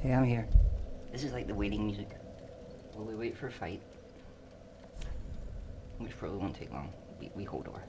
Okay, I'm here. This is like the waiting music. While we wait for a fight. Which probably won't take long. We hold door.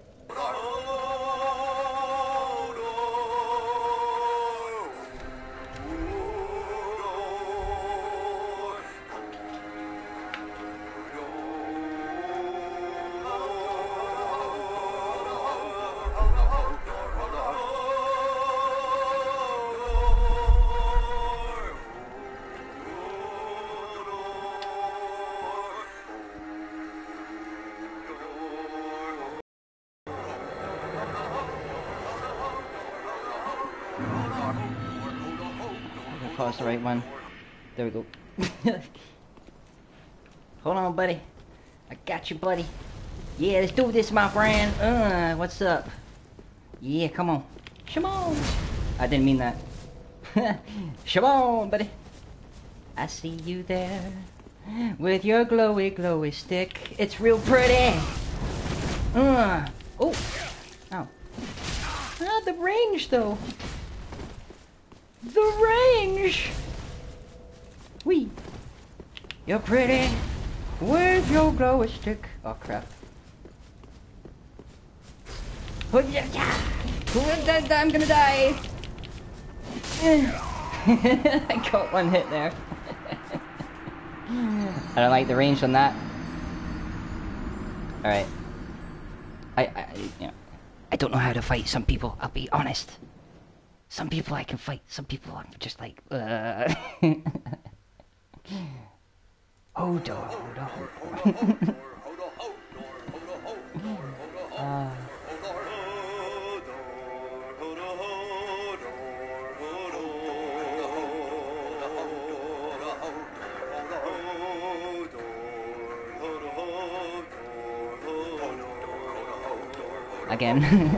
Pause the right one. There we go. Hold on, buddy. I got you, buddy. Yeah, let's do this, my friend. What's up? Yeah, come on. Come on. I didn't mean that. Come on, buddy. I see you there with your glowy, glowy stick. It's real pretty. Oh. Ow. Ah, the range, though. The range! Wee! You're pretty with your glowy stick. Oh crap. I'm gonna die! I got one hit there. I don't like the range on that. Alright. I don't know how to fight some people, I'll be honest. Some people I can fight, some people I'm just like, Hold on. Again.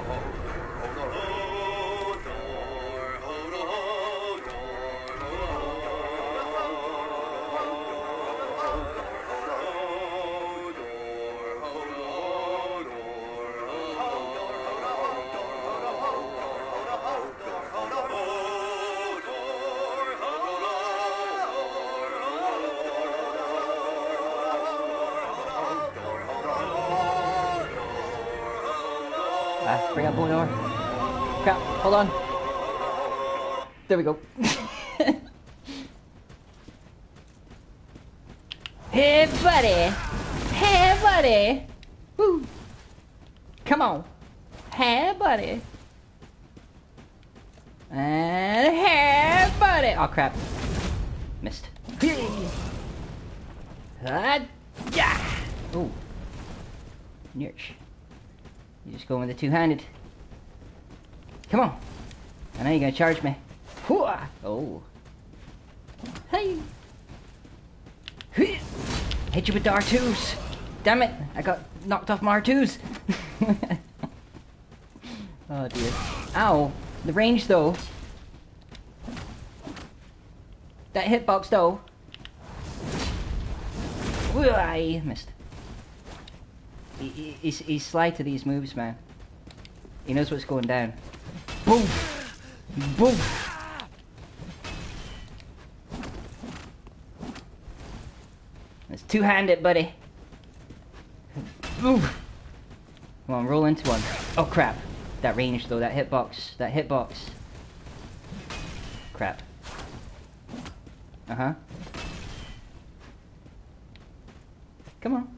Bring up one more. Crap, hold on. There we go. Hey, buddy. Hey, buddy. Woo. Come on. Hey, buddy. And hey, buddy. Oh, crap. Missed. Yeah. Ooh. Nurch. You just go with the two-handed. Come on. I know you're gonna charge me. Oh. Hey. Hit you with the R2s. Damn it. I got knocked off my R2s. Oh dear. Ow. The range though. That hitbox though. I missed. He's sly to these moves, man. He knows what's going down. Boom! Boom! It's two-handed, buddy. Boom! Come on, roll into one. Oh crap! That range though, that hitbox. That hitbox. Crap. Uh-huh. Come on.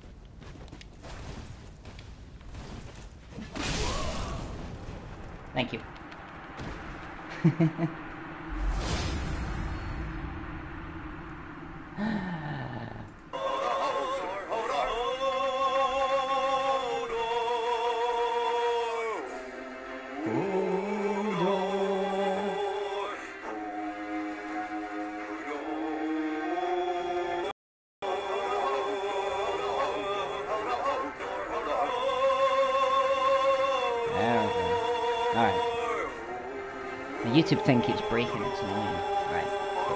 Thank you. YouTube thing keeps breaking, it's annoying. Right.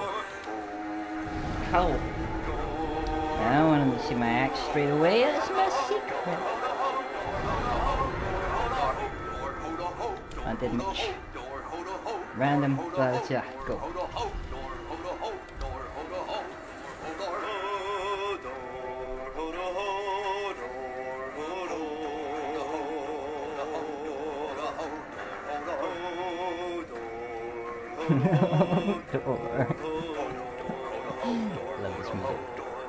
Cool. Now I want to see my axe straight away. That's my secret. I didn't. Random, but yeah, go. Door. Love this music.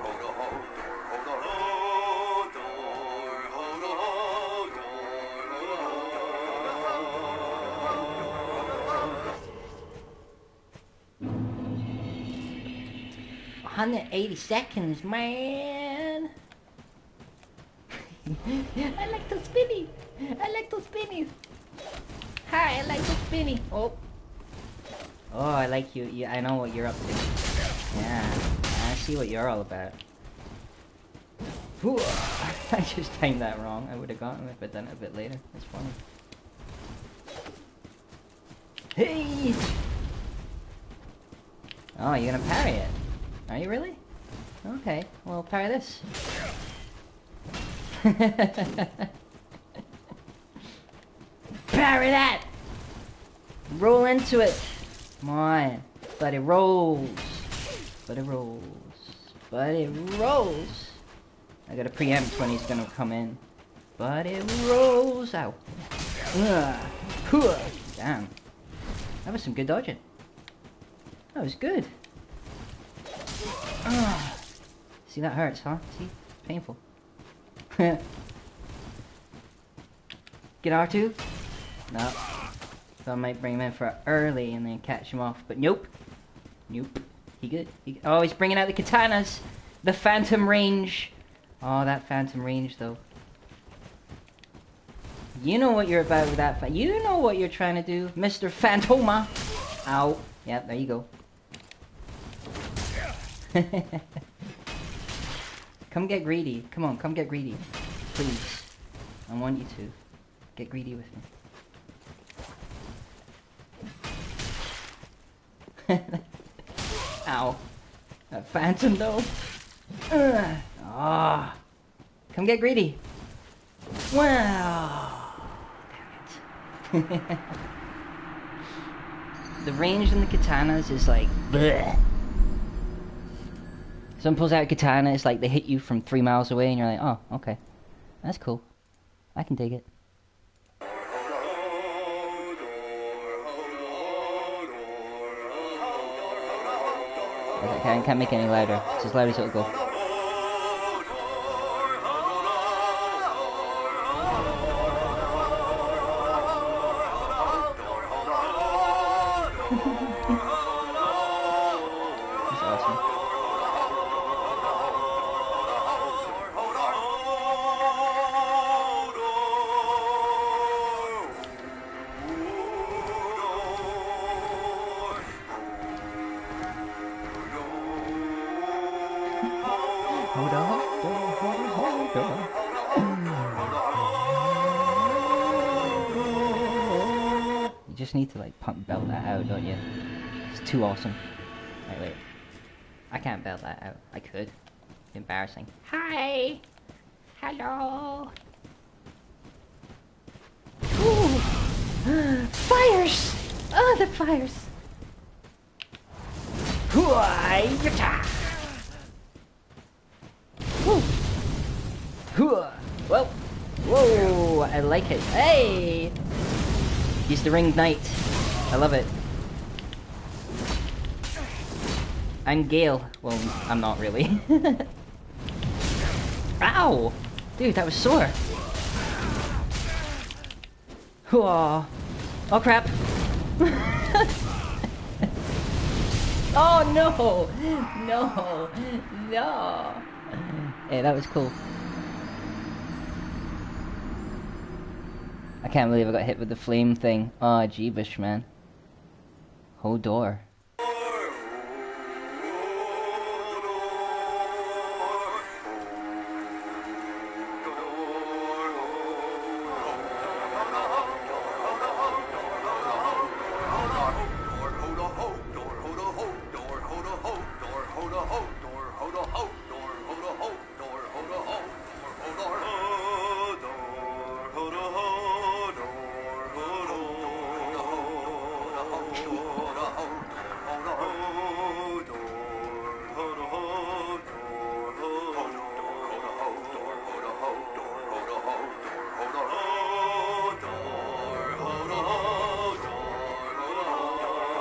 180 seconds, man. I like the spinny. I like those spinnies. Hi, I like the spinny. Oh. Oh, I like you. Yeah, I know what you're up to. Yeah, I see what you're all about. Ooh, I just timed that wrong. I would have gotten it, but then a bit later. That's funny. Hey! Oh, you're gonna parry it. Are you really? Okay, well, parry this. Parry that! Roll into it! Come on. But it rolls. But it rolls. But it rolls. I gotta preempt when he's gonna come in. But it rolls out. Damn. That was some good dodging. That was good. See, that hurts, huh? See? It's painful. Get R2? No. So I might bring him in for early and then catch him off. But nope. Nope. He good. Oh, he's bringing out the katanas. The phantom range. Oh, that phantom range, though. You know what you're about with that. You know what you're trying to do, Mr. Phantoma. Ow. Yep, there you go. Come get greedy. Come on, come get greedy. Please. I want you to. Get greedy with me. Ow. That phantom, though. Ah. Come get greedy. Wow. Damn it. The range in the katanas is like bleh. Someone pulls out a katana, it's like they hit you from 3 miles away and you're like, oh, okay. That's cool. I can dig it. Okay, I can't make it any louder. It's as loud as it'll go. That's awesome. You just need to like pump belt that out, don't you? It's too awesome. Wait. I can't belt that out. I could. Embarrassing. Hi! Hello! Ooh! Fires! Oh, the fires! Hoo-ah-yata! Well, whoa, I like it. Hey! He's the ringed knight. I love it. I'm Gale. Well, I'm not really. Ow! Dude, that was sore. Oh, oh crap. Oh no! No! No! Hey, that was cool. I can't believe I got hit with the flame thing. Oh, jeebish, man. Hold door.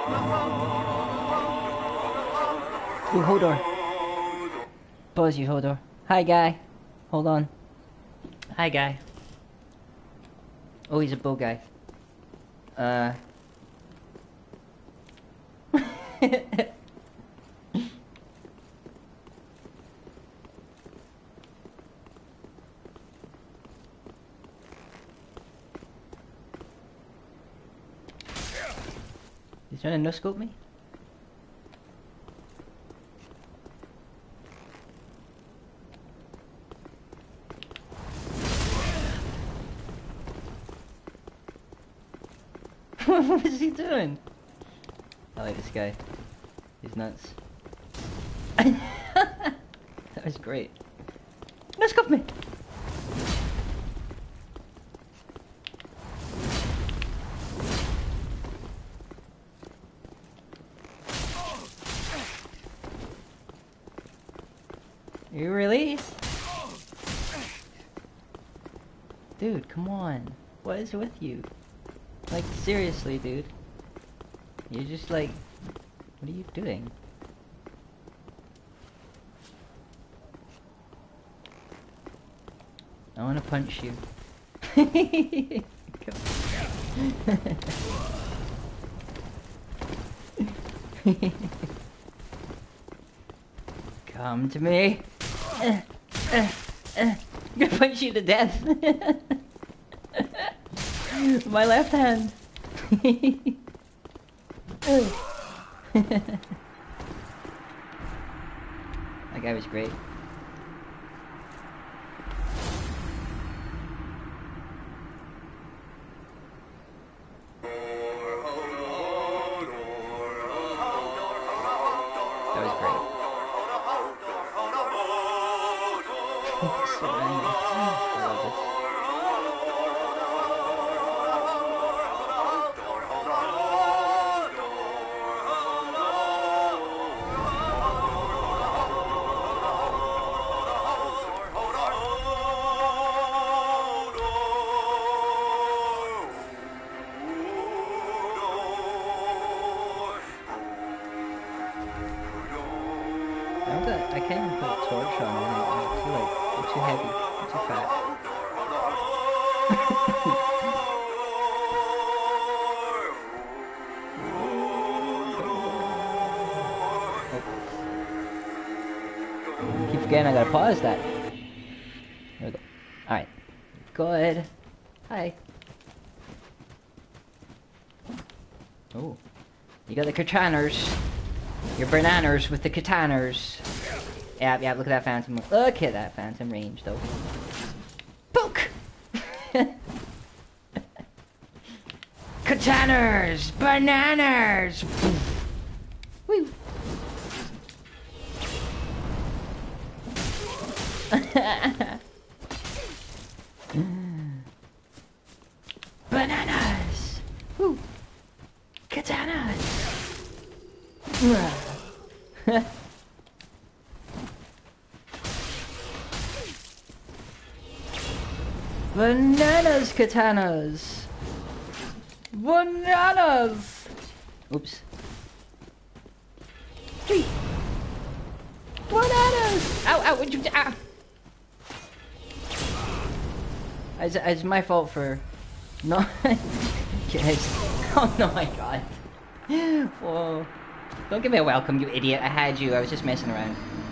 Ooh, Hodor. Buzz you, Hodor. Hi, guy. Hold on. Hi, guy. Oh, he's a bow guy. He's trying to no-scope me? What is he doing? I like this guy. He's nuts. That was great. No-scope me! You really? Dude, come on. What is with you? Like, seriously, dude. You're just like... What are you doing? I wanna punch you. Come to me. I'm gonna punch you to death. My left hand. That guy was great. That was great. So random. I love this. I can't even put a torch on it. I'm too heavy. I'm too fat. Oh. Keep forgetting I gotta pause that. There we go. Alright. Good. Hi. Oh. You got the katanas. Your bananas with the katanas. Yeah, look at that phantom. Look at that phantom range, though. Poke! Katanas! Bananas! Woo! Bananas! Woo! Katanas! Bananas, katanas! Bananas! Oops. Gee! Bananas! Ow, ow, would you... Ah! It's my fault for... No... Yes. Oh no, my god. Whoa. Don't give me a welcome, you idiot. I had you. I was just messing around.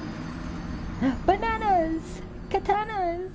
Bananas! Katanas!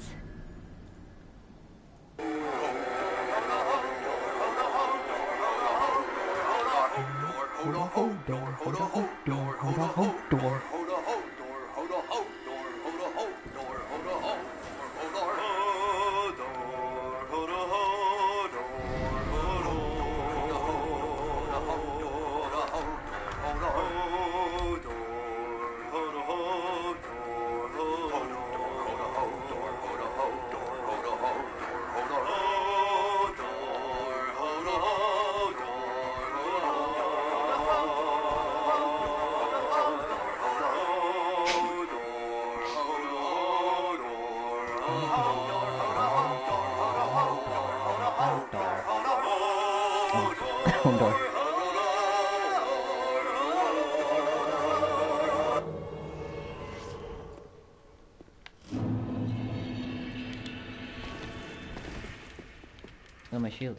Door. shield.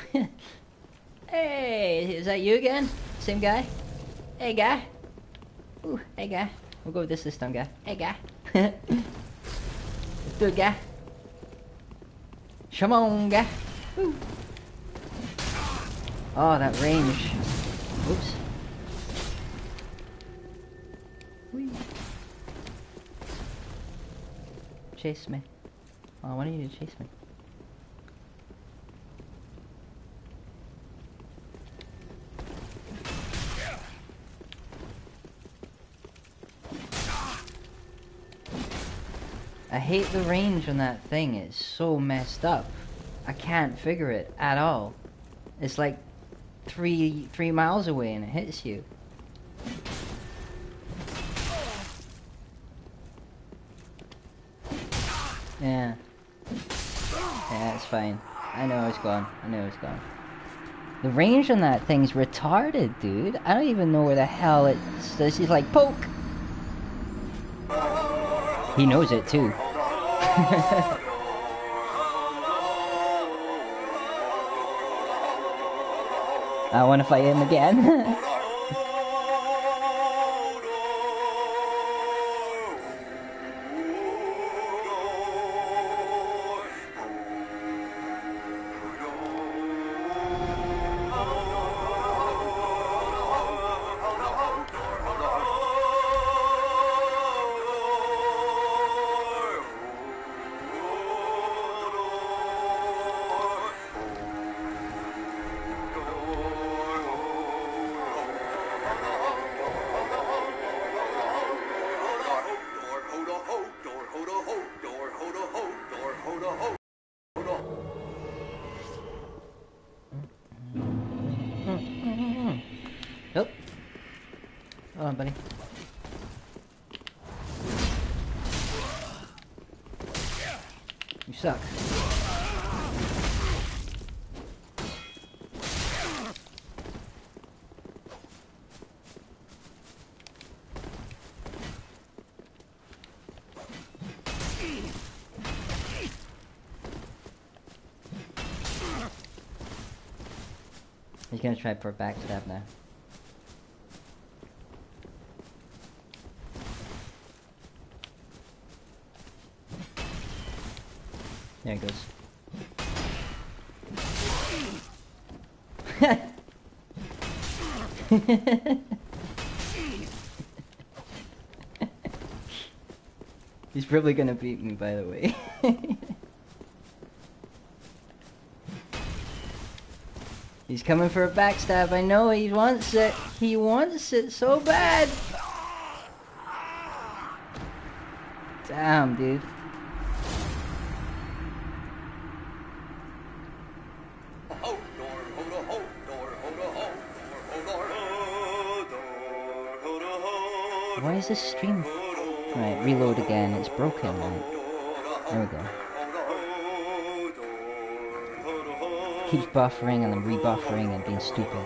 Hey, is that you again? Same guy? Hey, guy. Ooh, hey, guy. We'll go with this time, guy. Hey, guy. Let's do it, guy. Come on, guy. Woo. Oh, that range. Oops. Whee. Chase me. Oh, I want you to chase me. I hate the range on that thing. It's so messed up. I can't figure it at all. It's like three miles away and it hits you. Yeah. Yeah, it's fine. I know it's gone. I know it's gone. The range on that thing's retarded, dude. I don't even know where the hell it's... This is like, poke! He knows it, too. I want to fight him again. Nope. Hold on, buddy. You suck. He's gonna try for a backstab now. There it goes. He's probably gonna beat me, by the way. He's coming for a backstab. I know he wants it. He wants it so bad. Damn, dude. Why is this stream? Right, reload again. It's broken, right? There we go. Keeps buffering and then rebuffering and being stupid.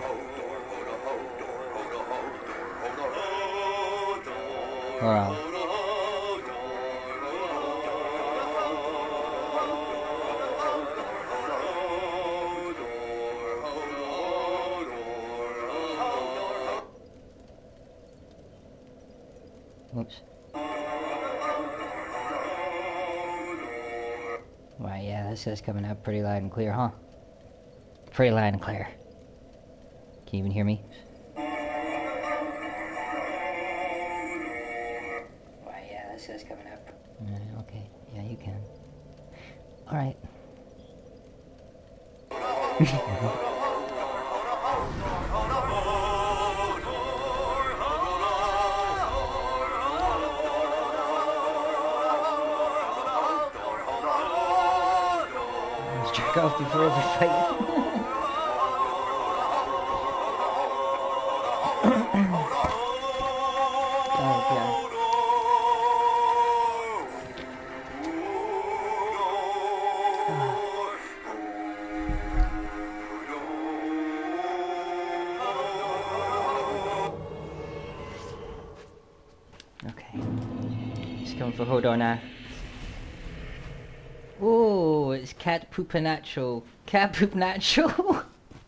Wow. Oops. Wow, yeah, this is coming out pretty loud and clear, huh? Pretty loud and clear. Can you even hear me? Wow, yeah, this is coming out. Okay, yeah, you can. Alright. Jerk off before every fight. Oh god. Okay. He's coming for Hodor now. Oh, it's Cat poop natural. Cat poop natural.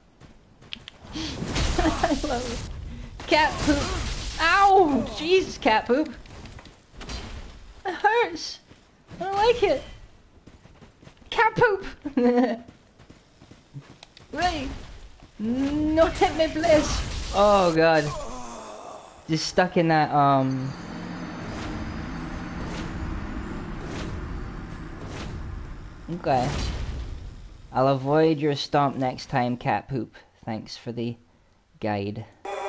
I love it. Cat poop. Ow! Jesus, cat poop. It hurts. I don't like it. Cat poop. Right. No, hit me, please. Oh god. Just stuck in that Okay. I'll avoid your stomp next time, cat poop. Thanks for the guide.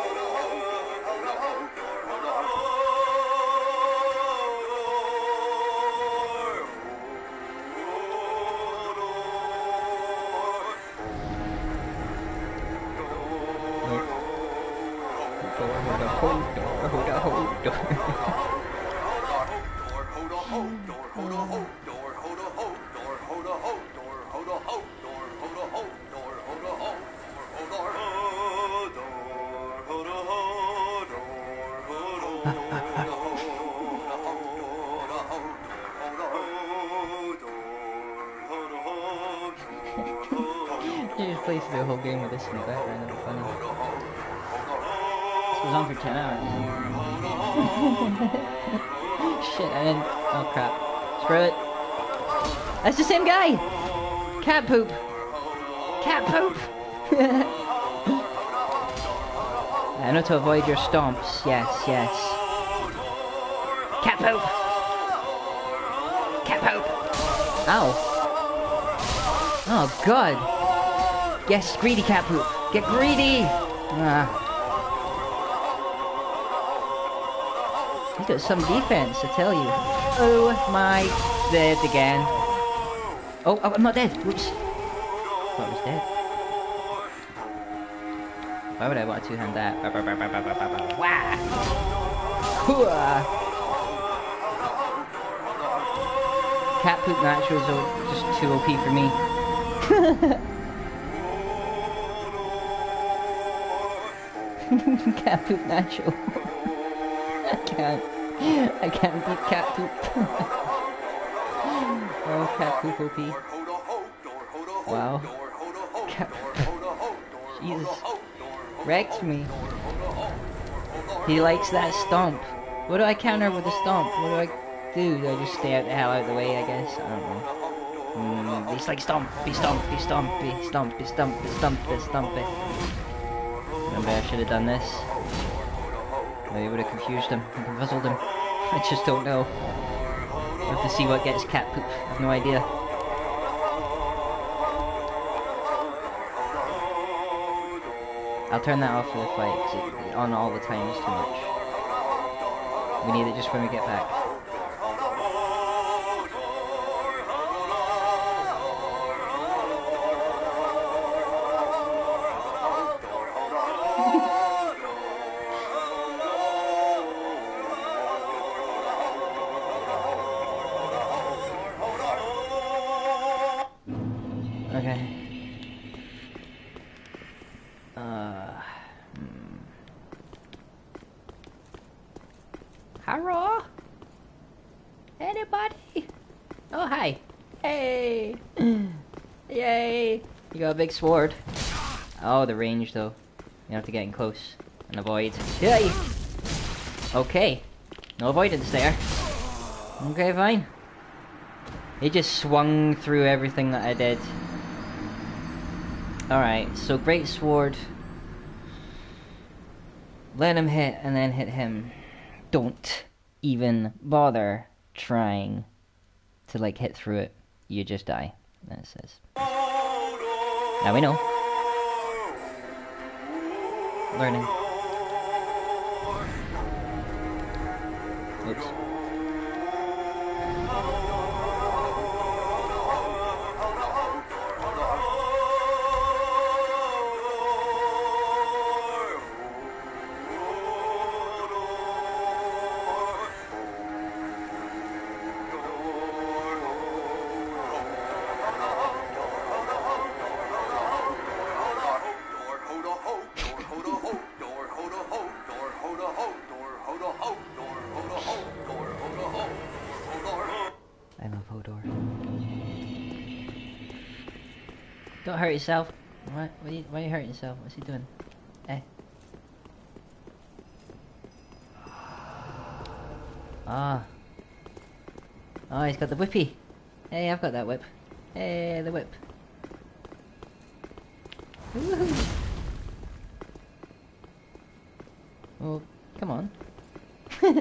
You just play through the whole game with this in the background, that'd be funny. This was on for 10 hours. Shit, I didn't... Oh crap. Screw it. That's the same guy! Cat poop! Cat poop! I know to avoid your stomps. Yes, yes. Cat poop! Cat poop! Ow. Oh god. Yes, greedy cat poop. Get greedy! He's got some defense, I tell you. Oh my... Dead again. Oh, I'm not dead. Whoops. Thought I was dead. Why would I want to two-hand that? Wah! Cat poop naturals are just too OP for me. Cat poop natural. I can't beat cat poop. Oh, cat poop OP. Wow. Cat Jesus. Wrecked me. He likes that stomp. What do I counter with the stomp? What do I do? Do I just stay out the hell out of the way, I guess? I don't know. He's like stomp, be stomp, be stomp, be stomp, be stomp, be stomp, be stomp, be. Maybe I should have done this. Maybe I would have confused him and confuzzled him. I just don't know. We'll have to see what gets cat poop. I have no idea. I'll turn that off for the fight, because on all the time is too much. We need it just when we get back. Okay. Hello? Anybody? Oh, hi. Hey! Yay! You got a big sword. Oh, the range, though. You have to get in close and avoid. Yay! Okay. No avoidance there. Okay, fine. He just swung through everything that I did. Alright, so great sword. Let him hit and then hit him. Don't even bother trying to like hit through it. You just die. That it says. Now we know. Learning. Oops. Don't hurt yourself. What? Why are you hurting yourself? What's he doing? Eh? Ah. Oh, he's got the whippy. Hey, I've got that whip. Hey, the whip. Woohoo! Oh, come on. You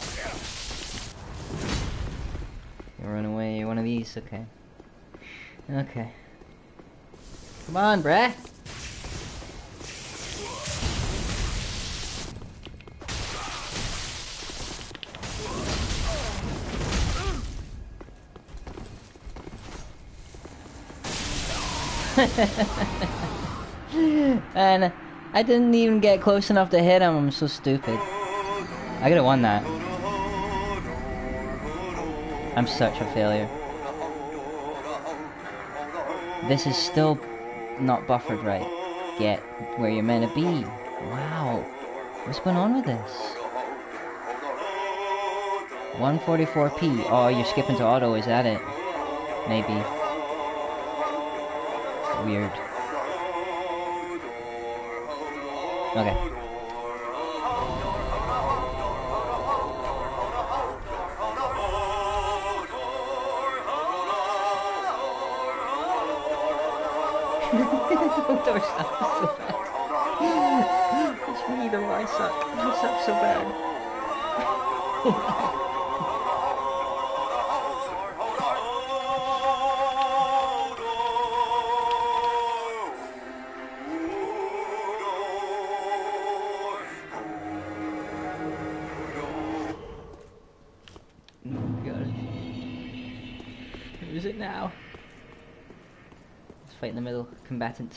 run away, you're one of these, okay. Okay. Come on, bruh! And I didn't even get close enough to hit him, I'm so stupid. I could've won that. I'm such a failure. This is still not buffered right. Get where you're meant to be. Wow. What's going on with this? 144p. Oh, you're skipping to auto, is that it? Maybe. Weird. Okay. Don't stop so bad. It's me though, I suck. I suck so bad. God. Who is it now? Let's fight in the middle. Combatant.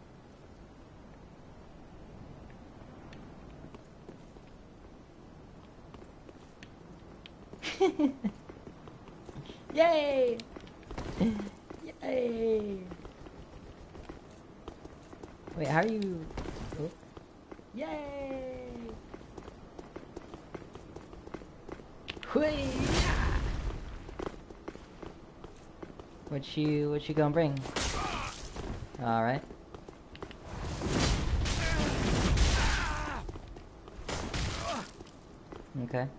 Yay! Yay! Wait, how are you? Oh. Yay! Whee! What you gonna bring? All right. Okay.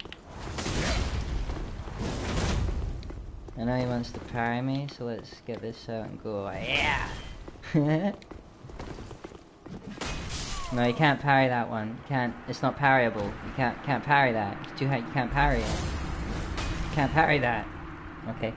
I know he wants to parry me, so let's get this out and go. Yeah. No, you can't parry that one. You can't. It's not parryable. You can't parry that. It's too hard. You can't parry it. You can't parry that. Okay.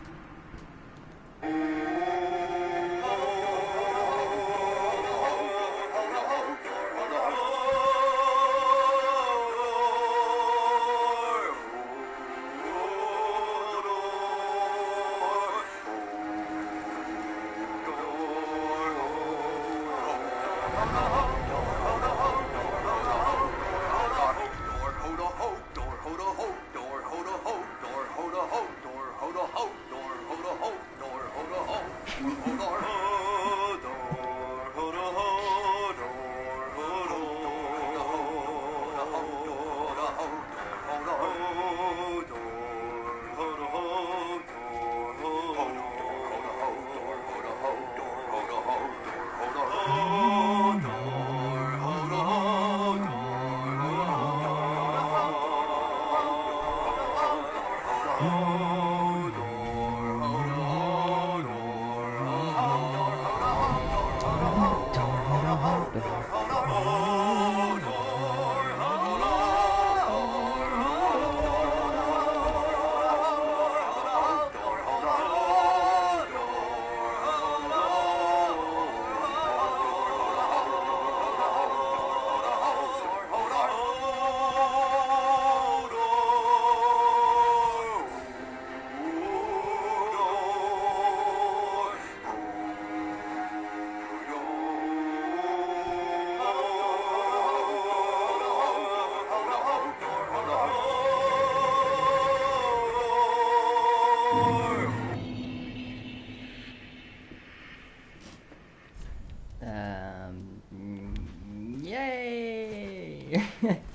Yay!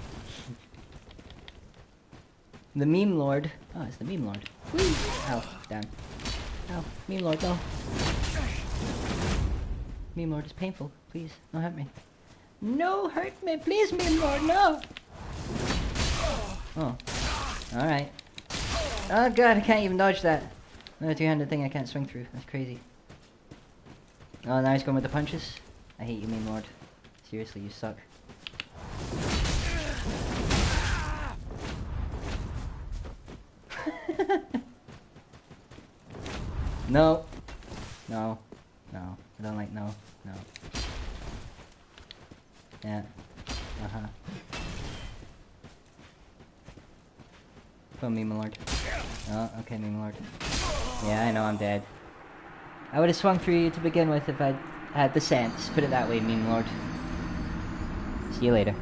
The Meme Lord. Oh, it's the Meme Lord. Whee! Ow, down. Ow, Meme Lord, no. Meme Lord is painful. Please, don't hurt me. No, hurt me, please, Meme Lord, no! Oh. Alright. Oh god, I can't even dodge that. Another two-handed thing I can't swing through. That's crazy. Oh, now he's going with the punches? I hate you, Meme Lord. Seriously, you suck. No. No. No. I don't like no. No. Yeah. Uh-huh. Come on, Meme Lord. Oh, okay, Meme Lord. Yeah, I know I'm dead. I would have swung through you to begin with if I'd had the sense. Put it that way, Meme Lord. See you later.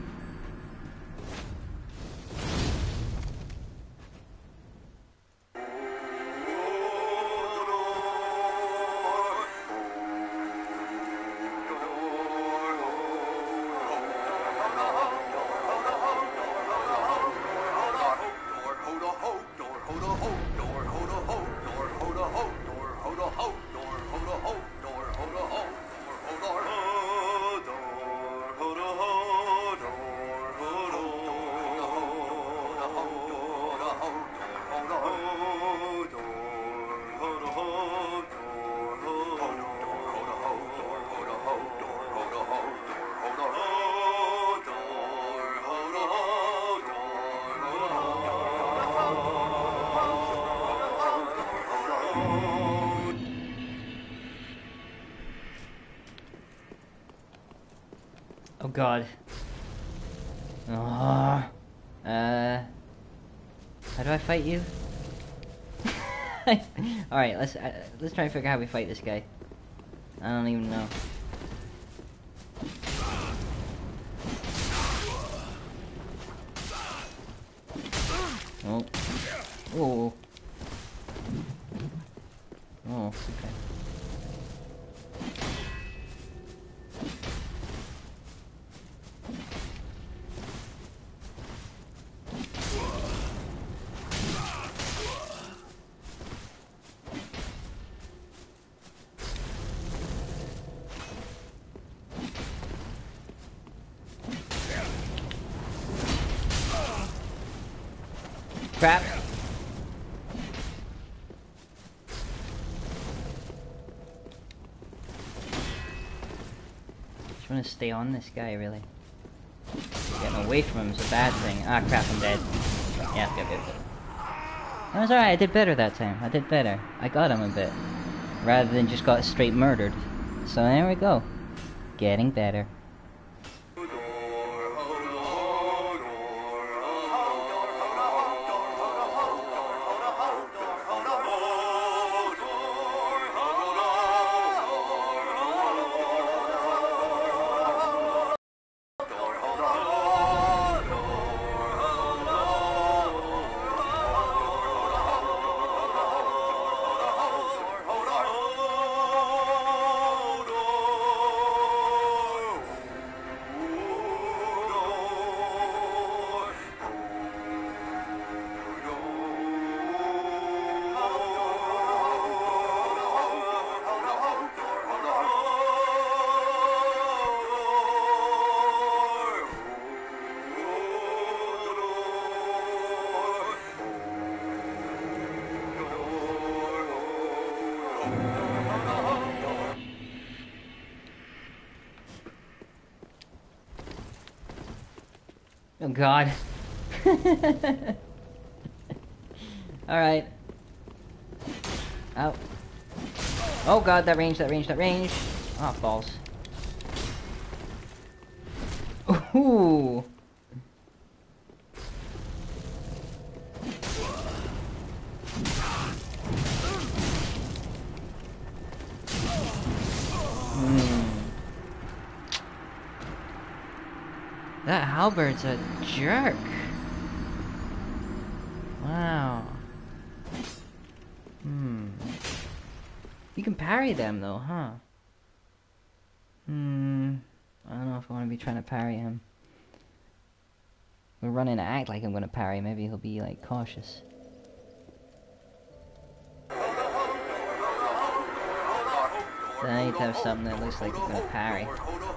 Oh god. Oh. How do I fight you? Alright, let's try and figure out how we fight this guy. I don't even know. Oh. Oh. Oh, okay. Crap. Just want to stay on this guy, really. Getting away from him is a bad thing. Ah, crap, I'm dead. Yeah, good. That was alright, I did better that time. I did better. I got him a bit. Rather than just got straight murdered. So there we go. Getting better. Oh god. Alright. Ow. Oh god, that range. Oh, balls. Ooh. That halberd's a jerk. Wow. You can parry them though, huh? I don't know if I want to be trying to parry him. We're running to act like I'm gonna parry. Maybe he'll be like cautious. Then I need to have something that looks like it's gonna parry.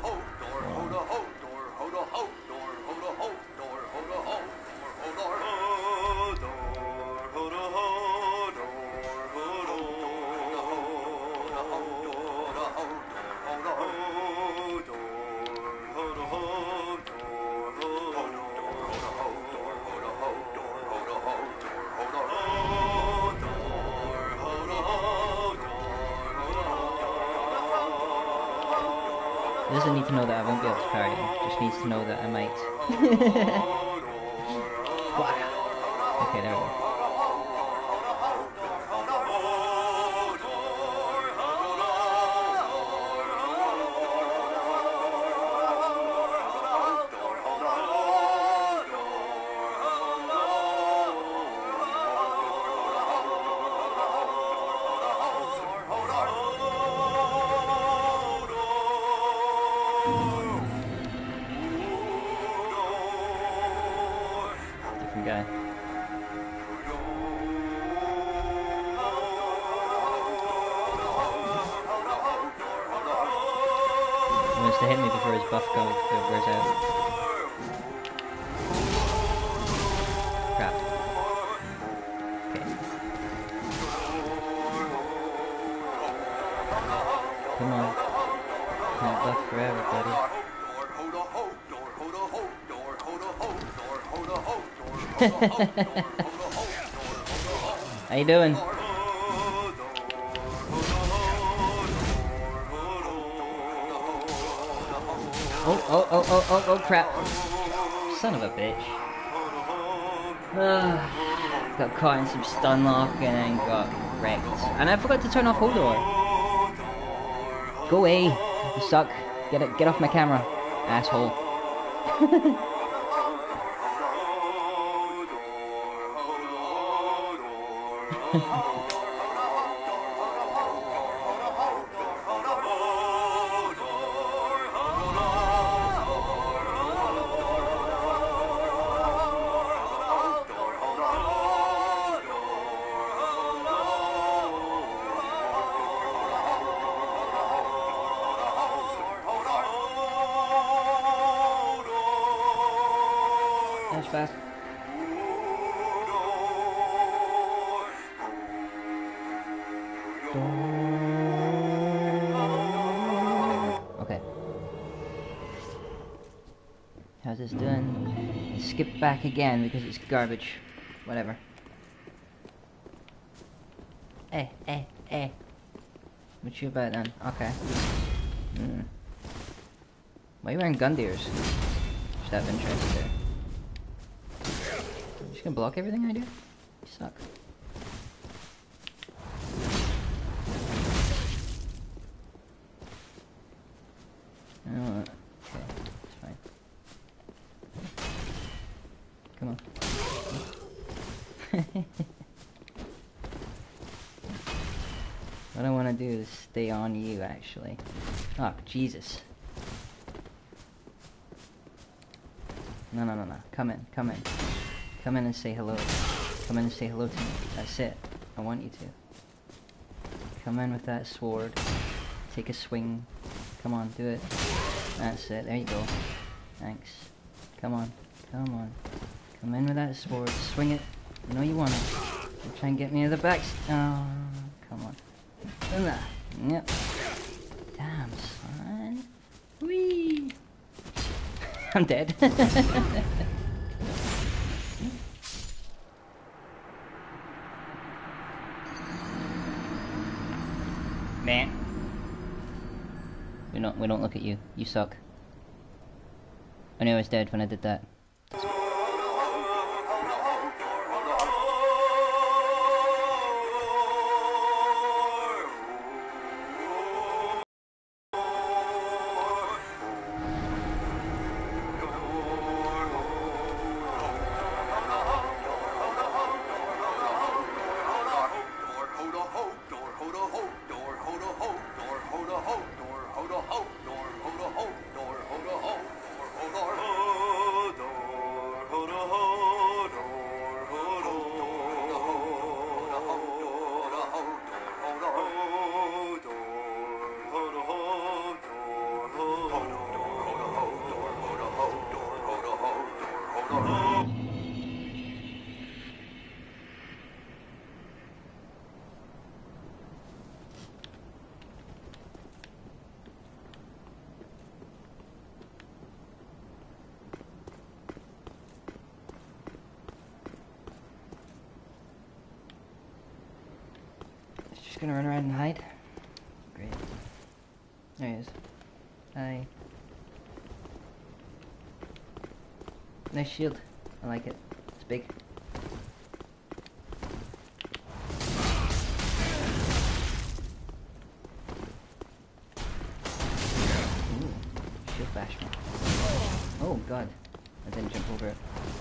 He doesn't need to know that I won't be able to parry him, just needs to know that I might. Okay, there we go. Different guy. He wants to hit me before his buff wears out. Crap. Okay. Come on. Can't buff forever, buddy. How you doing? Oh, crap. Son of a bitch. Got caught in some stun lock and then got wrecked. And I forgot to turn off Hodor. Go away. You suck. Get off my camera, asshole. That's fast. Okay. How's this doing? Skip back again because it's garbage. Whatever. Hey. What you about then? Okay. Why are you wearing Gundyrs? Just have interest there. You just gonna block everything I do? You suck. Oh, okay, it's fine. Come on. What I want to do is stay on you, actually. Oh, Jesus. No. Come in. Come in and say hello. Come in and say hello to me. That's it. I want you to. Come in with that sword. Take a swing. Come on, do it. That's it. There you go. Thanks. Come on. Come in with that sword. Swing it. You know you want it. Don't try and get me to the back. Oh, come on. Yep. Damn, son. Whee! I'm dead. Man. We don't look at you. You suck. I knew I was dead when I did that. gonna run around and hide. Great. There he is. Hi. Nice shield. I like it. It's big. Ooh, shield bashment. Oh god. I didn't jump over it.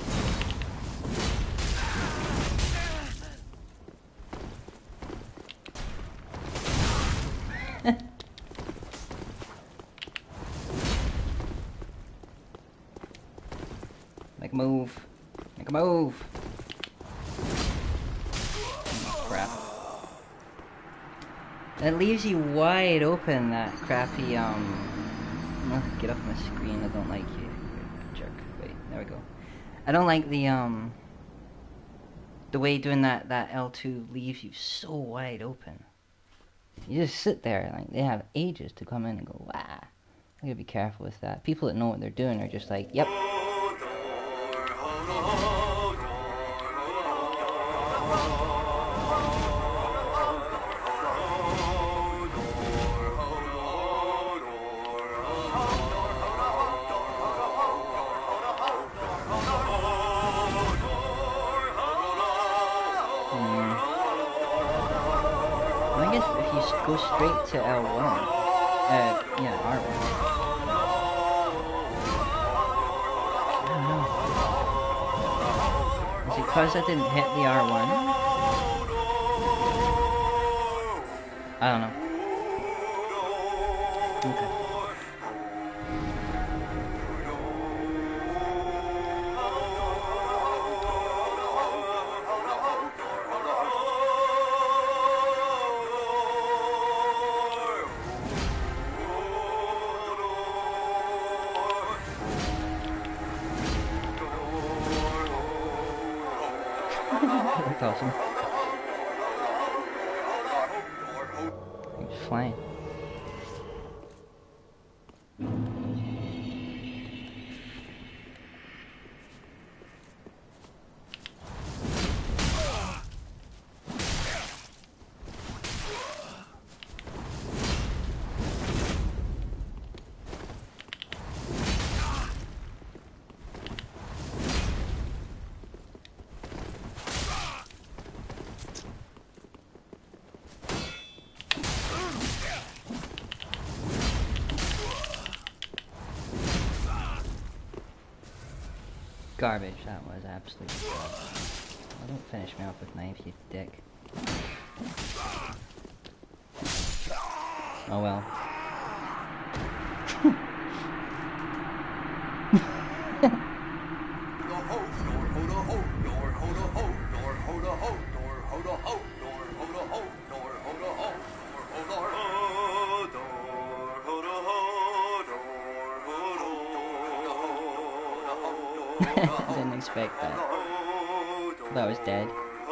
Make a move. Make a move. Oh, crap. It leaves you wide open, that crappy, get off my screen, I don't like you. Jerk. Wait, there we go. I don't like the way doing that L2 leaves you so wide open. You just sit there, like, they have ages to come in and go, wow. I gotta be careful with that. People that know what they're doing are just like, yep. I guess if you go straight to L1, yeah, R1. I don't know. Is it because I didn't hit the R1? I don't know. Okay. That looked awesome. He's flying. Garbage, that was absolute garbage. Oh, don't finish me off with knives, you dick. Oh well. I didn't expect that. I thought I was dead.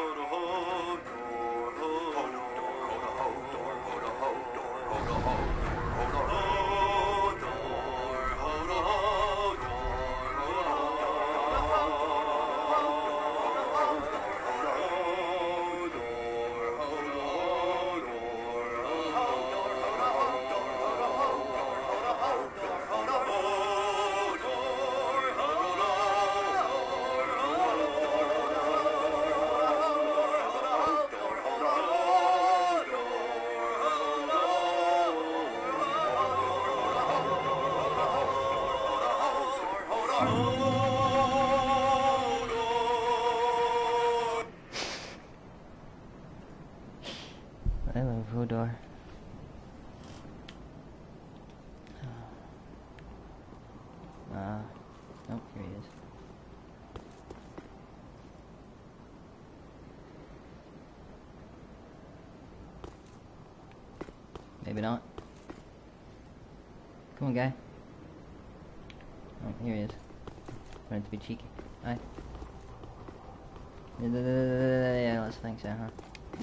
I love Hodor. Nope, here he is. Maybe not. Come on, guy. Oh, here he is. Wanted to be cheeky. Hi. Yeah, let's think so, huh?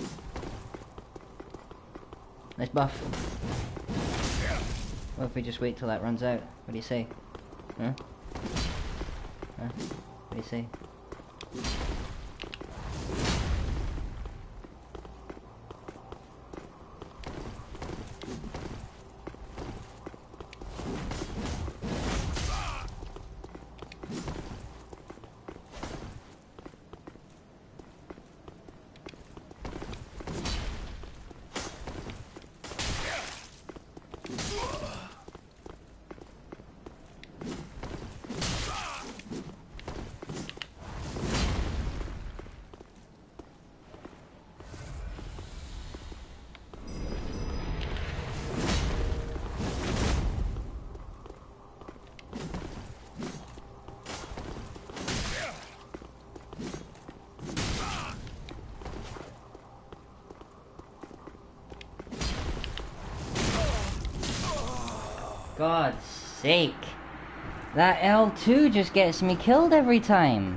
Nice buff. What if we just wait till that runs out? What do you say? Huh? Huh? What do you say? God's sake. That L2 just gets me killed every time.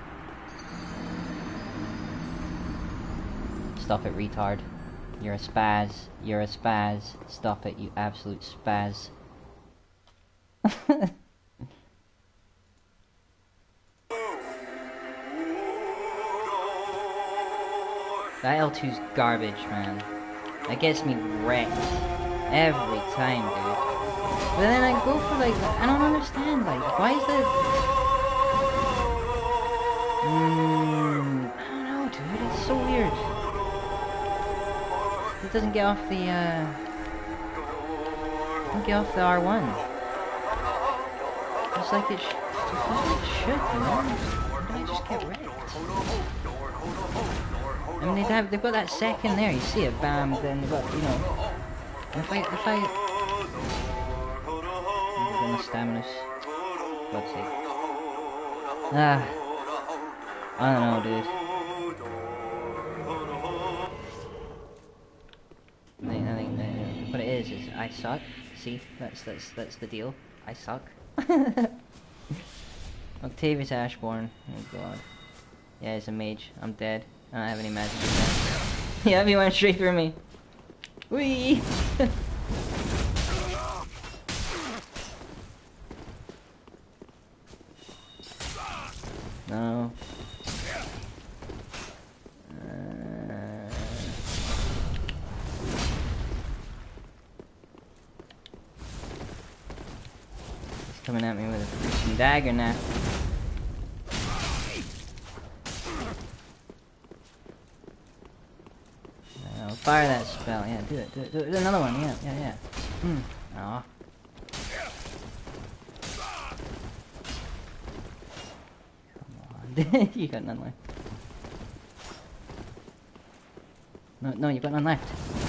Stop it, retard. You're a spaz. You're a spaz. Stop it, you absolute spaz. That L2's garbage, man. That gets me wrecked. Every time, dude. But then I go for like, I don't understand, like, why is that... I don't know, dude, it's so weird. It doesn't get off the, doesn't get off the R1. Just like it should, you know? Why do I just get wrecked? I mean, they've got that second there, you see it, bam, then they've got, you know... If I... I'm gonna stamina. God's sake. Ah. I don't know, dude. I think what it is I suck. See? That's the deal. I suck. Octavius Ashbourne. Oh god. Yeah, he's a mage. I'm dead. I don't have any magic defense. Yeah, he went straight through me. Whee! No. He's coming at me with a freaking dagger now. Fire that spell, yeah, do it, do another one, yeah. Aw. Come on, you got none left. No, you've got none left.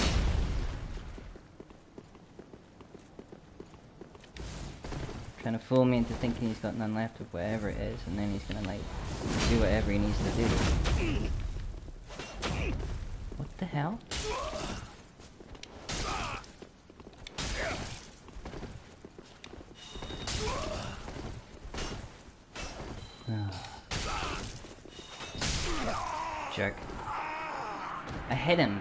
Trying to fool me into thinking he's got none left of whatever it is, and then he's gonna, like, do whatever he needs to do. What the hell? Jerk. I hit him.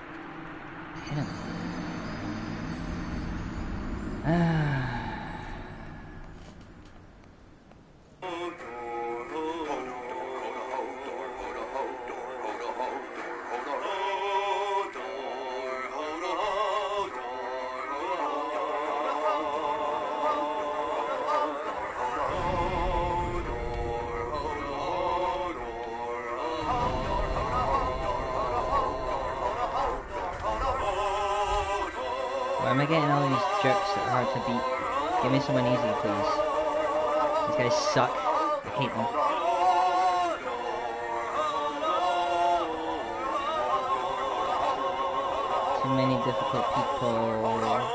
Why am I getting all these jerks that are hard to beat? Give me someone easy, please. These guys suck. I hate them. Too many difficult people.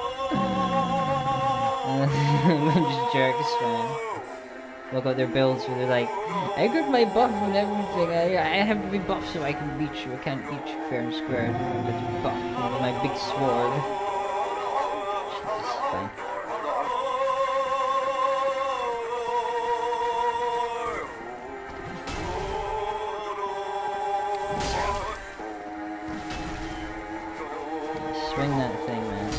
Just jerks, man. Look at their builds where they're like, I got my buff and everything. I have to be buff so I can beat you. I can't beat you fair and square. I'm just buff with my big sword. Fine. Swing that thing, man.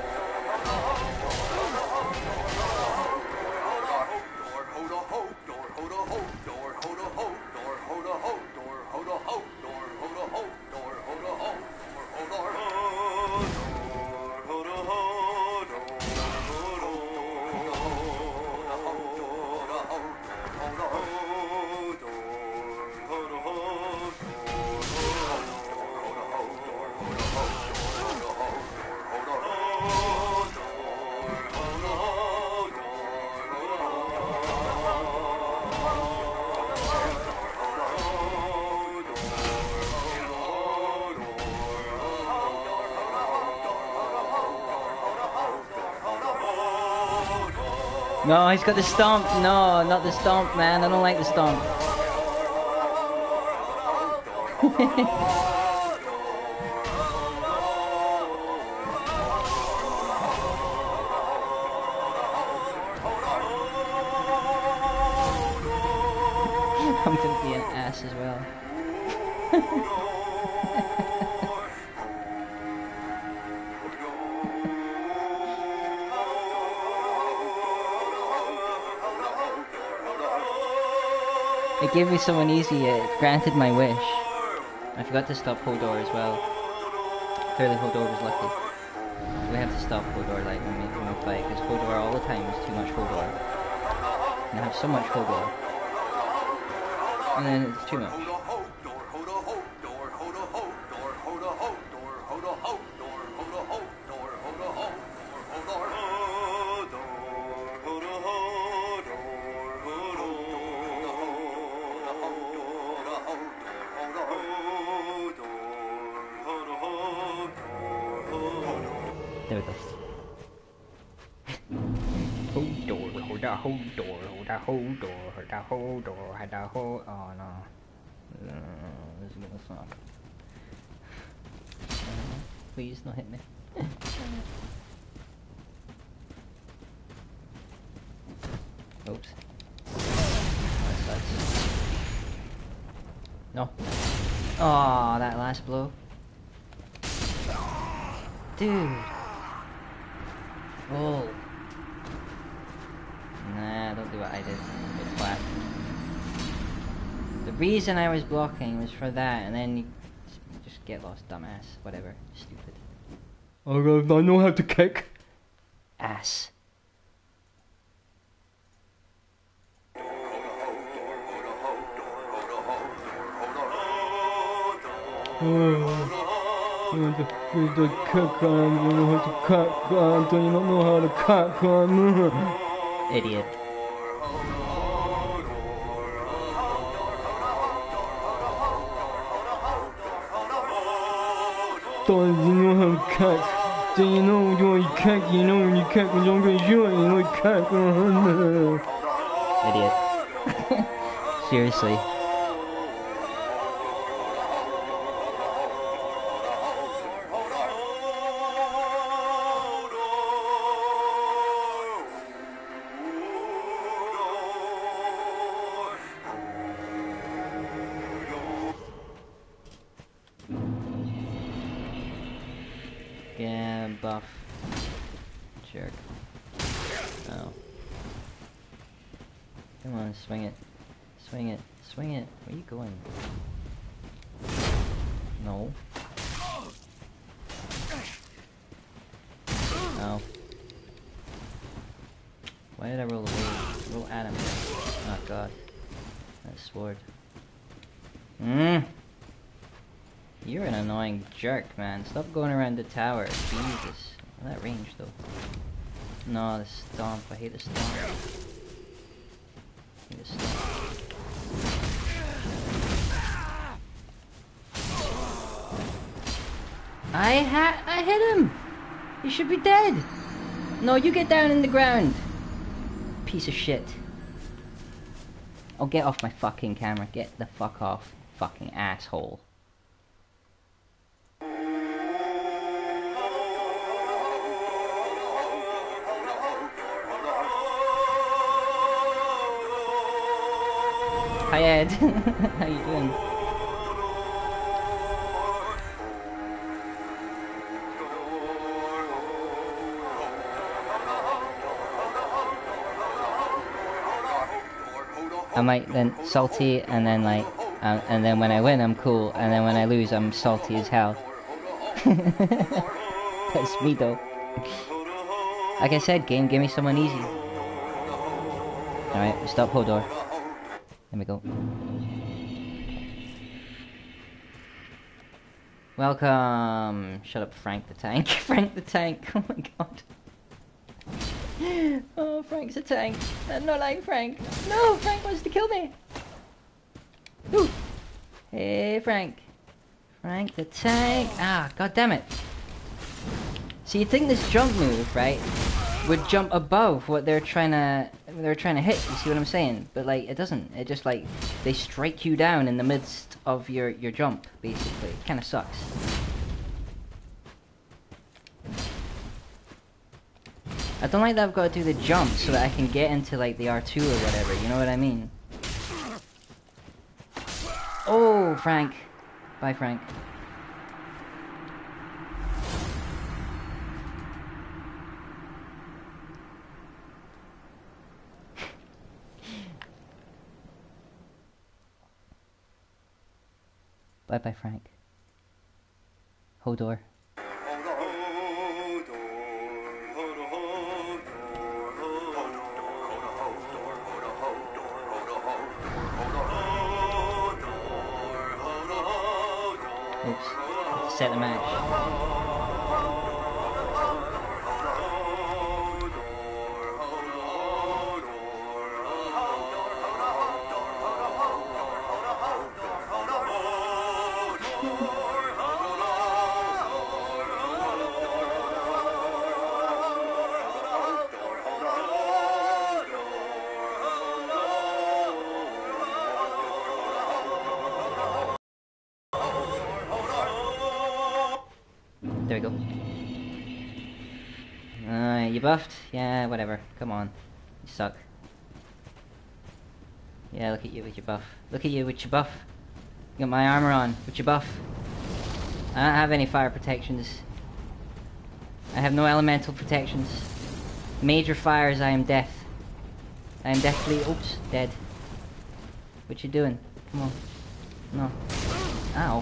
No, he's got the stomp. No, not the stomp, man. I don't like the stomp. I'm gonna be an ass as well. It gave me someone easy, it granted my wish. I forgot to stop Hodor as well. Clearly Hodor was lucky. We have to stop Hodor like when we fight, because Hodor all the time is too much Hodor. And I have so much Hodor. And then it's too much. There we go. Oh no. This is gonna suck. Please don't hit me. Oops. That sucks. No. Oh, that last blow. Dude. Oh. Nah, don't do what I did. It's flat. The reason I was blocking was for that, and then you just get lost, dumbass. Whatever. Stupid. I know how to kick. Ass. The cook, I don't know how to cook, I don't know how to cook, idiot. Don't you know how to cook? Do you know when you cook, you know when you cook, when you're going to you know you cook. Idiot. Seriously. Yeah, buff. Jerk. Oh. Come on, swing it. Swing it. Swing it. Where are you going? No. Oh. Why did I roll away? Roll at him. Oh god. That sword. You're an annoying jerk, man. Stop going around the tower. Jesus. Well, that range, though. No, the stomp. I hate the stomp. I hate the stomp. I hit him! He should be dead! No, you get down in the ground! Piece of shit. Oh, get off my fucking camera. Get the fuck off. Fucking asshole. Hi Ed, how you doing? I might then salty, and then like, and then when I win I'm cool, and then when I lose I'm salty as hell. That's me though. Like I said, game, give me someone easy. Alright, stop Hodor. There we go. Welcome! Shut up, Frank the Tank. Frank the Tank, oh my god. Oh, Frank's a tank. I don't like Frank. No, Frank wants to kill me. Ooh. Hey, Frank. Frank the Tank. Ah, god damn it. So you think this jump move, right, would jump above what they're trying to hit, you see what I'm saying? But like, it doesn't. It just like, they strike you down in the midst of your jump, basically. It kinda sucks. I don't like that I've got to do the jump so that I can get into like the R2 or whatever, you know what I mean? Oh, Frank. Bye, Frank. Bye-bye, Frank. Hodor. Oops. Set the match. There we go. You buffed? Yeah, whatever. Come on. You suck. Yeah, look at you with your buff. Look at you with your buff. You got my armor on with your buff. I don't have any fire protections. I have no elemental protections. Major fires, I am death. I am deathly... Oops, dead. What you doing? Come on. No. Ow.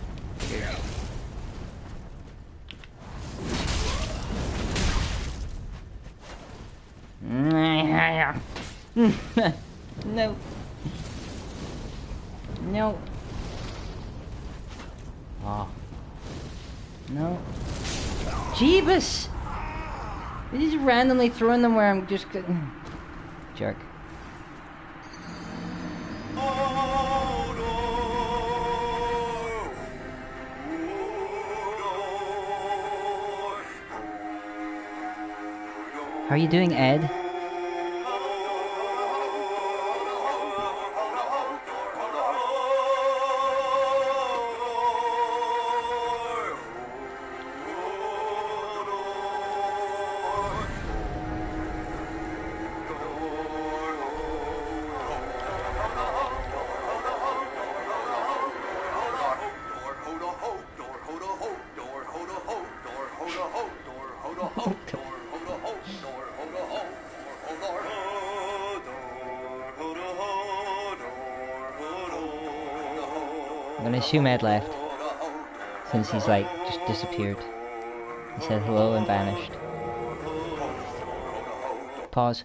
No. No. Oh. No. Jeebus! He's just randomly throwing them where I'm just... Jerk. How are you doing, Ed? I'm gonna assume Ed left, since he's like, just disappeared. He said hello and vanished. Pause.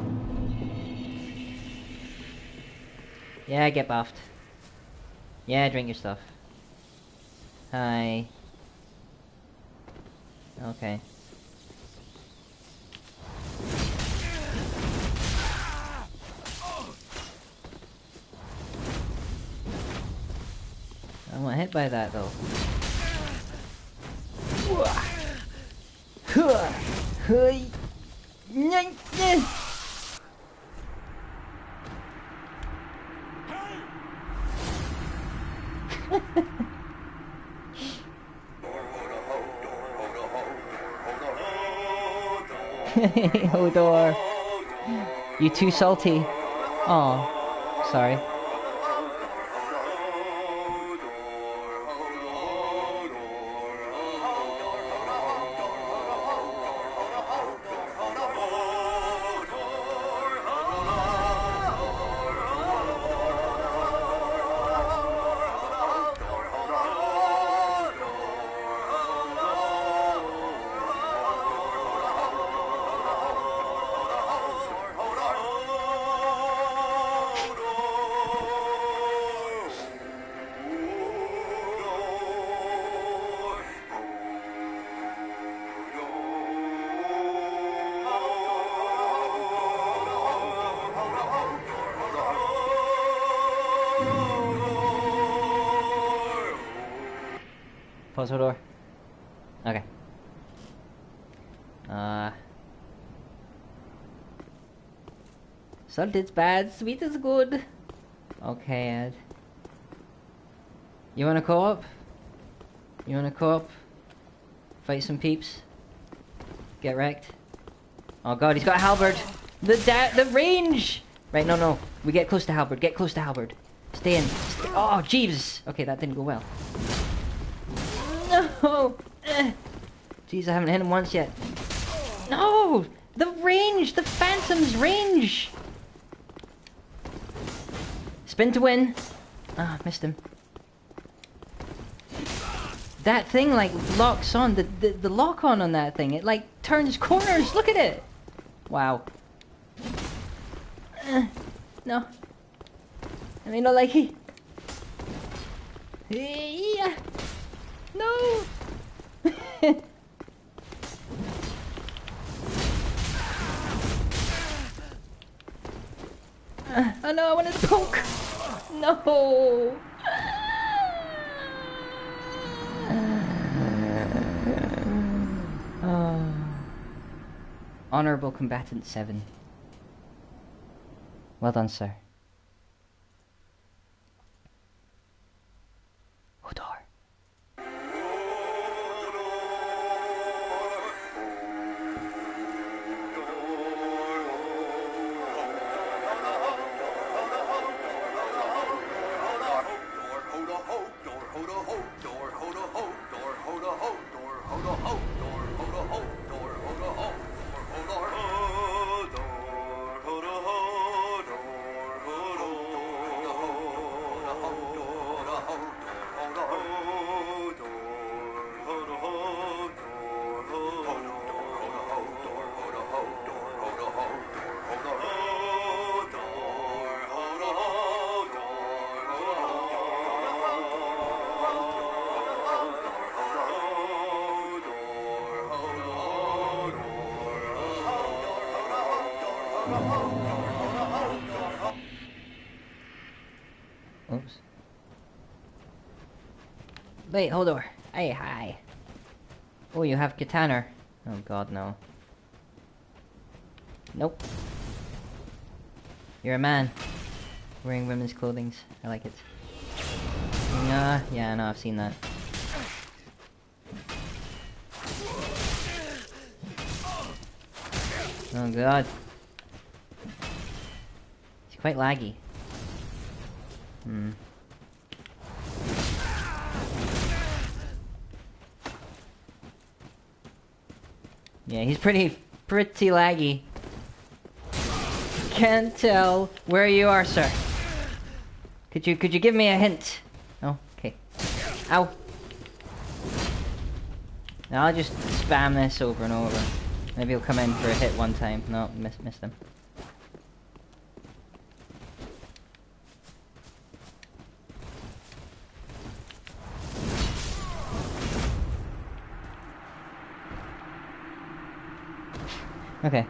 Yeah, get buffed. Yeah, drink your stuff. Hi. Okay. I wasn't hit by that though. Hodor. You too salty. Oh, sorry. Pause Hodor. Okay. Salted's bad, sweet is good. Okay, Ed. You wanna co-op? You wanna co-op? Fight some peeps? Get wrecked? Oh god, he's got a halberd! The range! Right, no. We get close to halberd, get close to halberd. Stay in. Oh, Jesus! Okay, that didn't go well. No! Jeez, I haven't hit him once yet. No! The range! The Phantom's range! Spin to win. Ah, missed him. That thing, like, locks on. The lock-on on that thing, it, like, turns corners. Look at it! Wow. No. I mean, not like he... Yeah. No! Oh no, I wanted to poke! No! Oh. Honorable Combatant 7. Well done, sir. Hodor. Oops. Wait, Hodor. Hey, hi. Oh, you have katana. Oh god, no. Nope. You're a man. Wearing women's clothing. I like it. Yeah, no, I've seen that. Oh god. He's quite laggy. Yeah, he's pretty laggy. Can't tell where you are, sir. Could you give me a hint? Oh, okay. Ow. Now I'll just spam this over and over. Maybe he'll come in for a hit one time. No, missed him. Okay.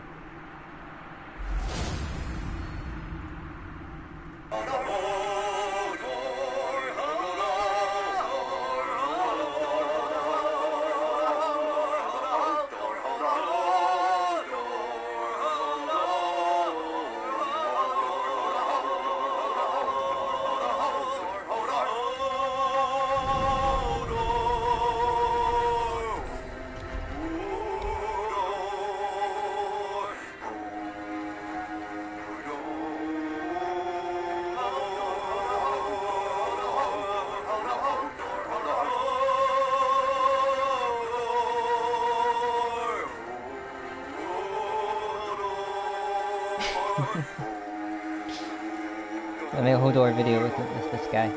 I'll make a Hodor video with this guy.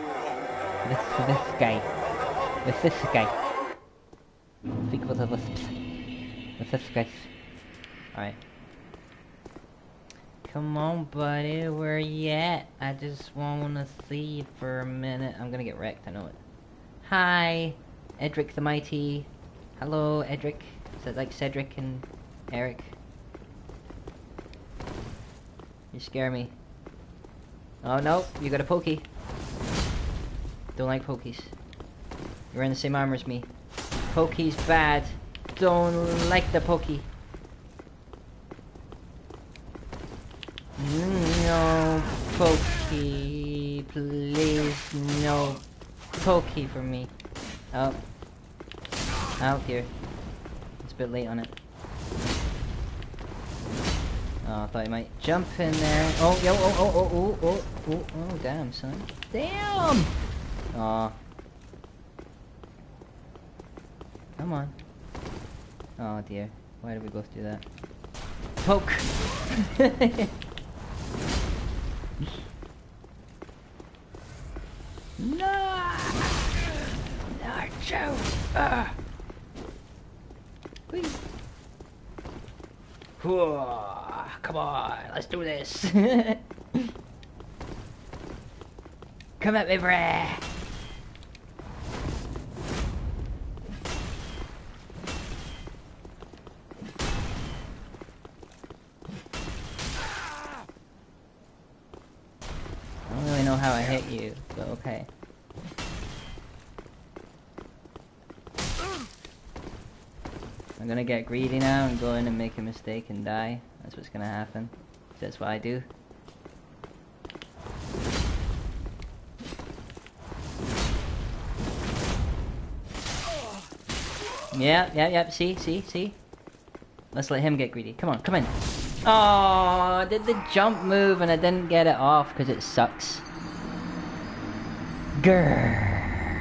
With this guy. Speak with the lisps. With this guy. Alright. Come on, buddy, where you at? I just wanna see you for a minute. I'm gonna get wrecked, I know it. Hi, Edric the Mighty. Hello, Edric. Is that like Cedric and Eric? You scare me. Oh no, you got a pokey. Don't like pokies. You're in the same armor as me. Pokey's bad. Don't like the pokey. No pokey, please. No pokey for me. Oh. Out here. It's a bit late on it. Oh, I thought he might jump in there. Oh, yo, oh, damn, son. Damn! Aw. Come on. Oh dear. Why did we both do that? Poke! No! Nacho! Whee! Come on, let's do this! Come at me, brah! I don't really know how I hit you, but okay. I'm gonna get greedy now and go in and make a mistake and die. That's what's gonna happen. That's what I do. Yeah, see? Let's let him get greedy. Come on, come in. Oh, I did the jump move and I didn't get it off because it sucks. Grrr.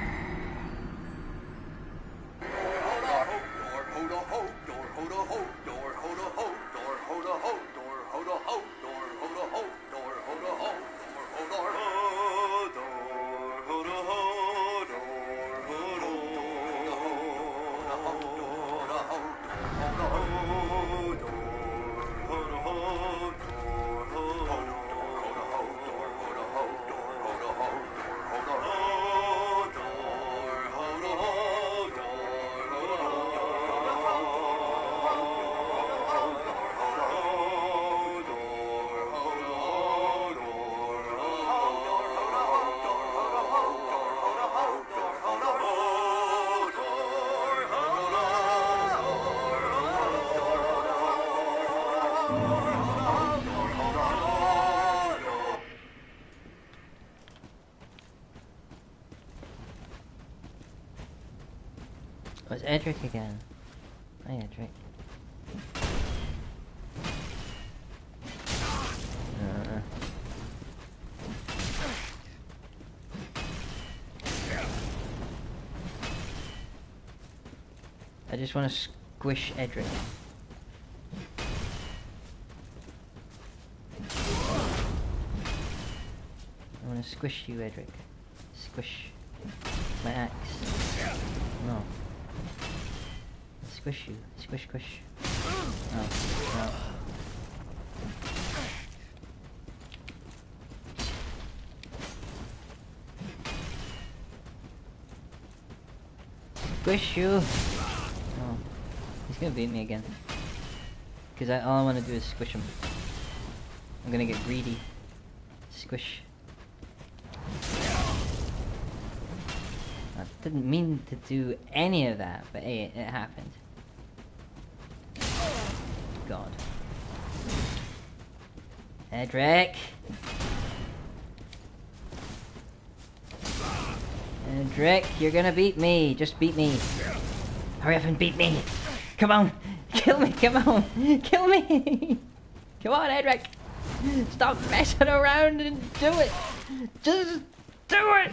Oh, it's Edric again. Hi, Edric. I just want to squish Edric. I want to squish you, Edric. Squish. My axe. No. Squish you. Squish. No. Squish you! Oh. He's gonna beat me again. Because all I want to do is squish him. I'm gonna get greedy. Squish. I didn't mean to do any of that, but hey, it happened. God. Edric! Edric, you're gonna beat me. Just beat me. Hurry up and beat me. Come on. Kill me, come on. Kill me. Come on, Edric. Stop messing around and do it. Just do it.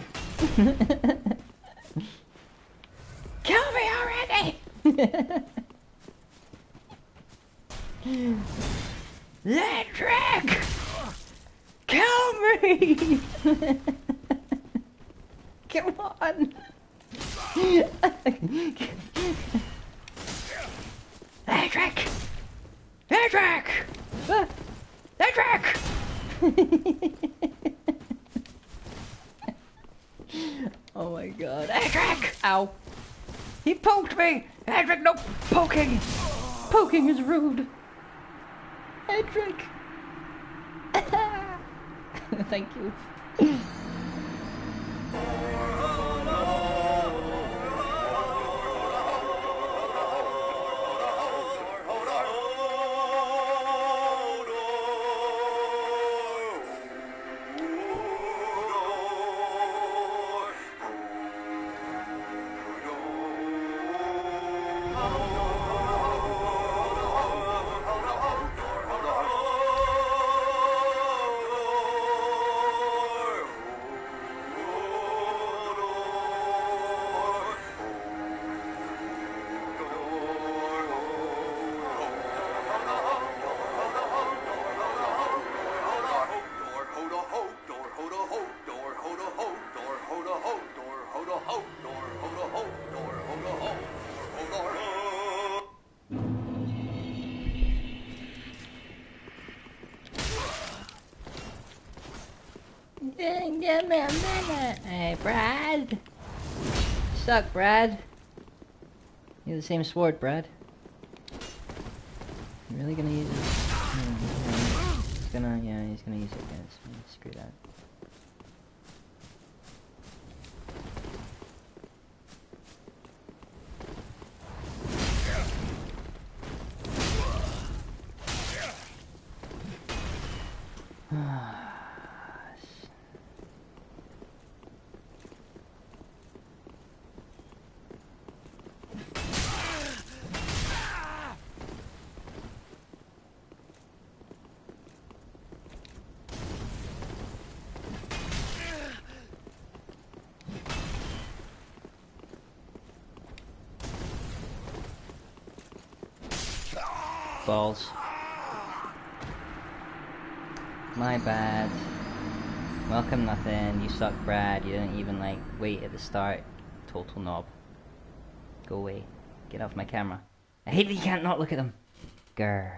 Kill me already. Edric. Kill me. Come on! Edric! Edric! Edric! Oh my god. Edric! Ow! He poked me! Edric, no poking! Poking is rude! Edric! Thank you. Give me a minute. Hey, Brad. Suck, Brad. You have the same sword, Brad. You really gonna use it? He's gonna use it, guys. Screw that. Balls. My bad. Welcome nothing. You suck, Brad. You didn't even like wait at the start. Total knob. Go away. Get off my camera. I hate that you can't not look at them. Grr.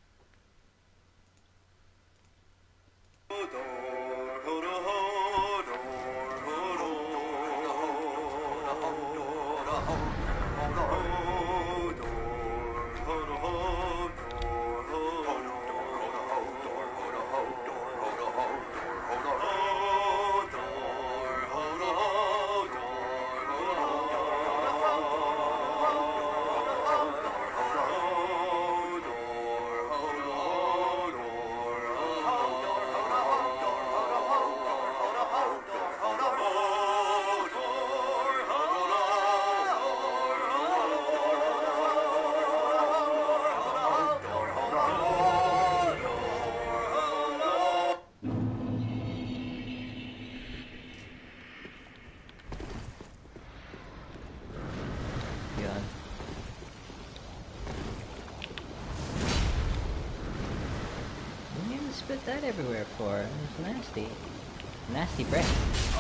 Spit that everywhere for? It's nasty. Nasty breath.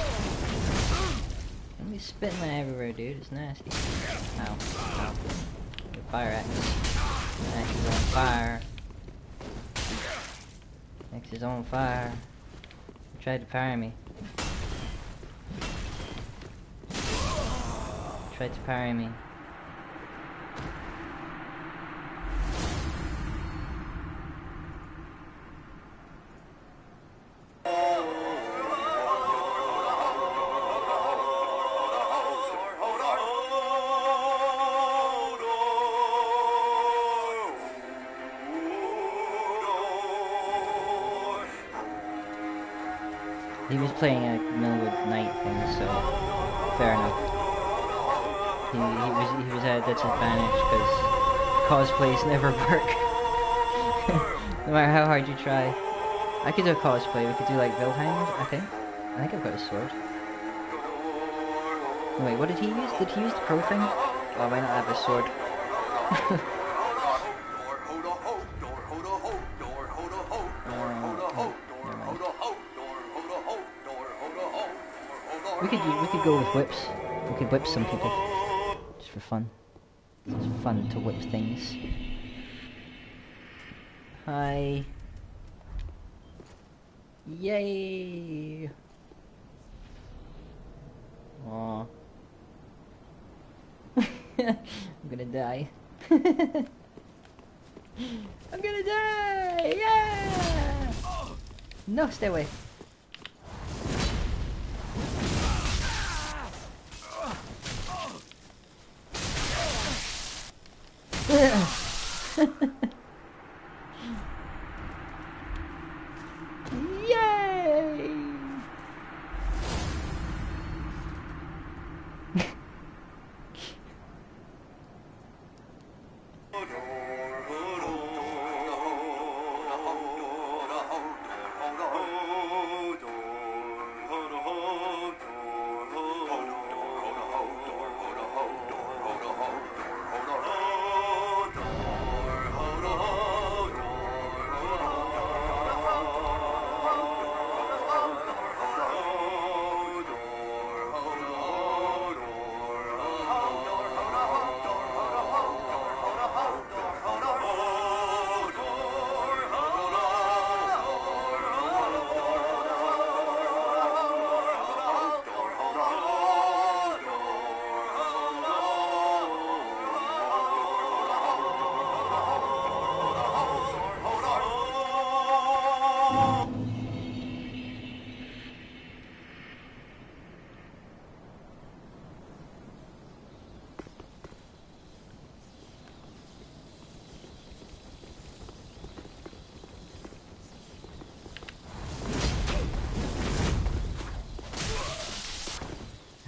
Don't be spitting that everywhere, dude. It's nasty. Ow. Ow. Your fire axe. Axe is on fire. Axe is on fire. You tried to fire me. Tried to fire me. He was playing a Millwood Night thing, so fair enough. He was at a disadvantage because cosplays never work. No matter how hard you try. I could do a cosplay. We could do like Wilhelm, I think. I think I've got a sword. Wait, what did he use? Did he use the crow thing? Oh, I might not have a sword. We could go with whips. We could whip some people. Just for fun. It's fun to whip things. Hi. Yay! Aww. I'm gonna die. I'm gonna die! Yeah! No, stay away. Yay!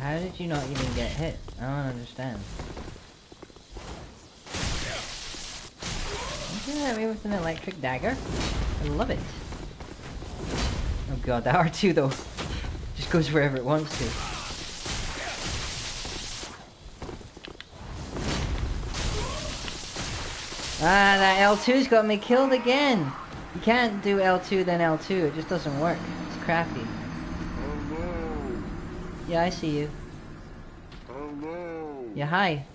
How did you not even get hit? I don't understand. Yeah, me with an electric dagger. I love it. Oh god, that R2 though. Just goes wherever it wants to. Ah, that L2's got me killed again! You can't do L2 then L2, it just doesn't work. It's crappy. Yeah, I see you. Yeah, hi.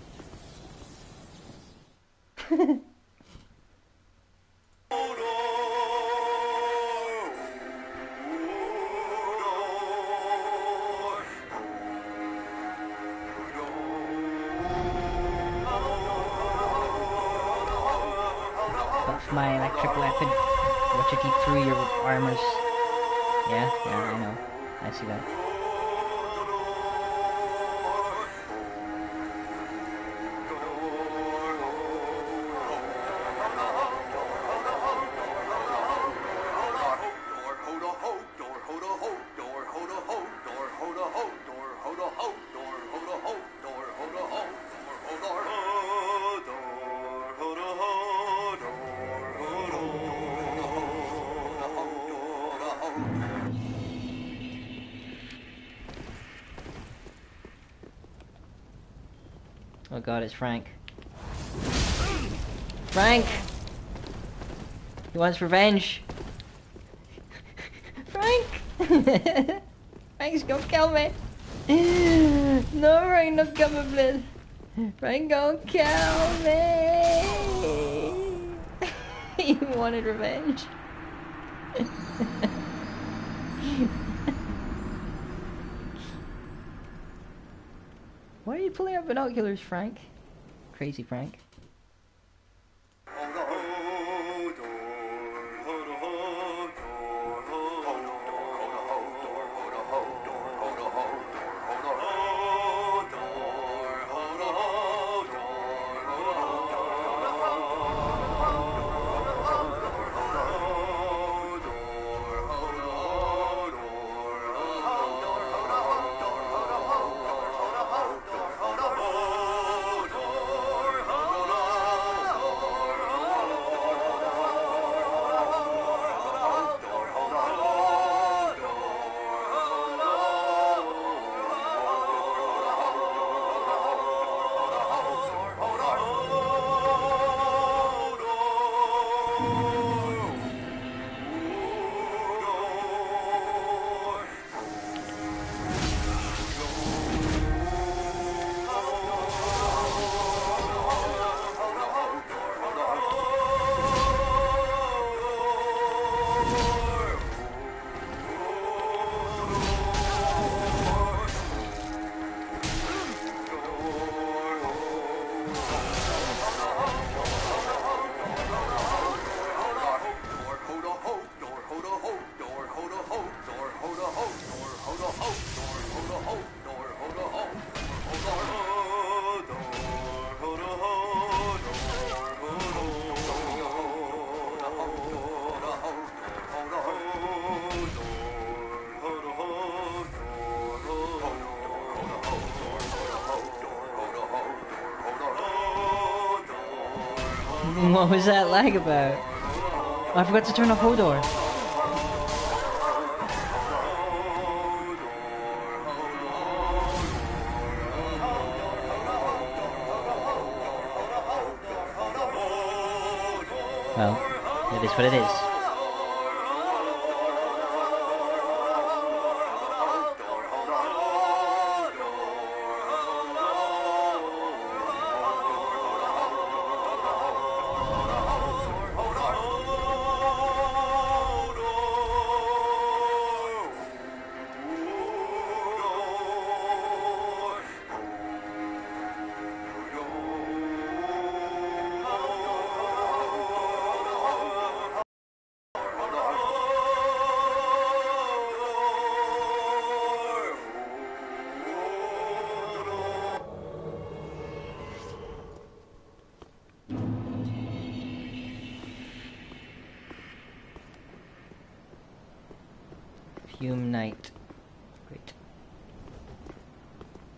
That's my electric weapon. What you keep through your armors. Yeah, I know. I see that. Oh god, it's Frank. Frank! He wants revenge! Frank! Frank's gonna kill me! No, Frank, no coming, please! Frank gonna kill me! He wanted revenge. Why are you pulling out binoculars, Frank? Crazy Frank. What was that lag about? Oh, I forgot to turn off Hodor. Well, it is what it is. Fume Night. Great.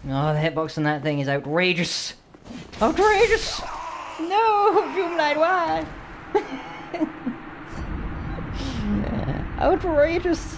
Oh, the hitbox on that thing is outrageous! Outrageous! No! Dreamlight, why? Outrageous!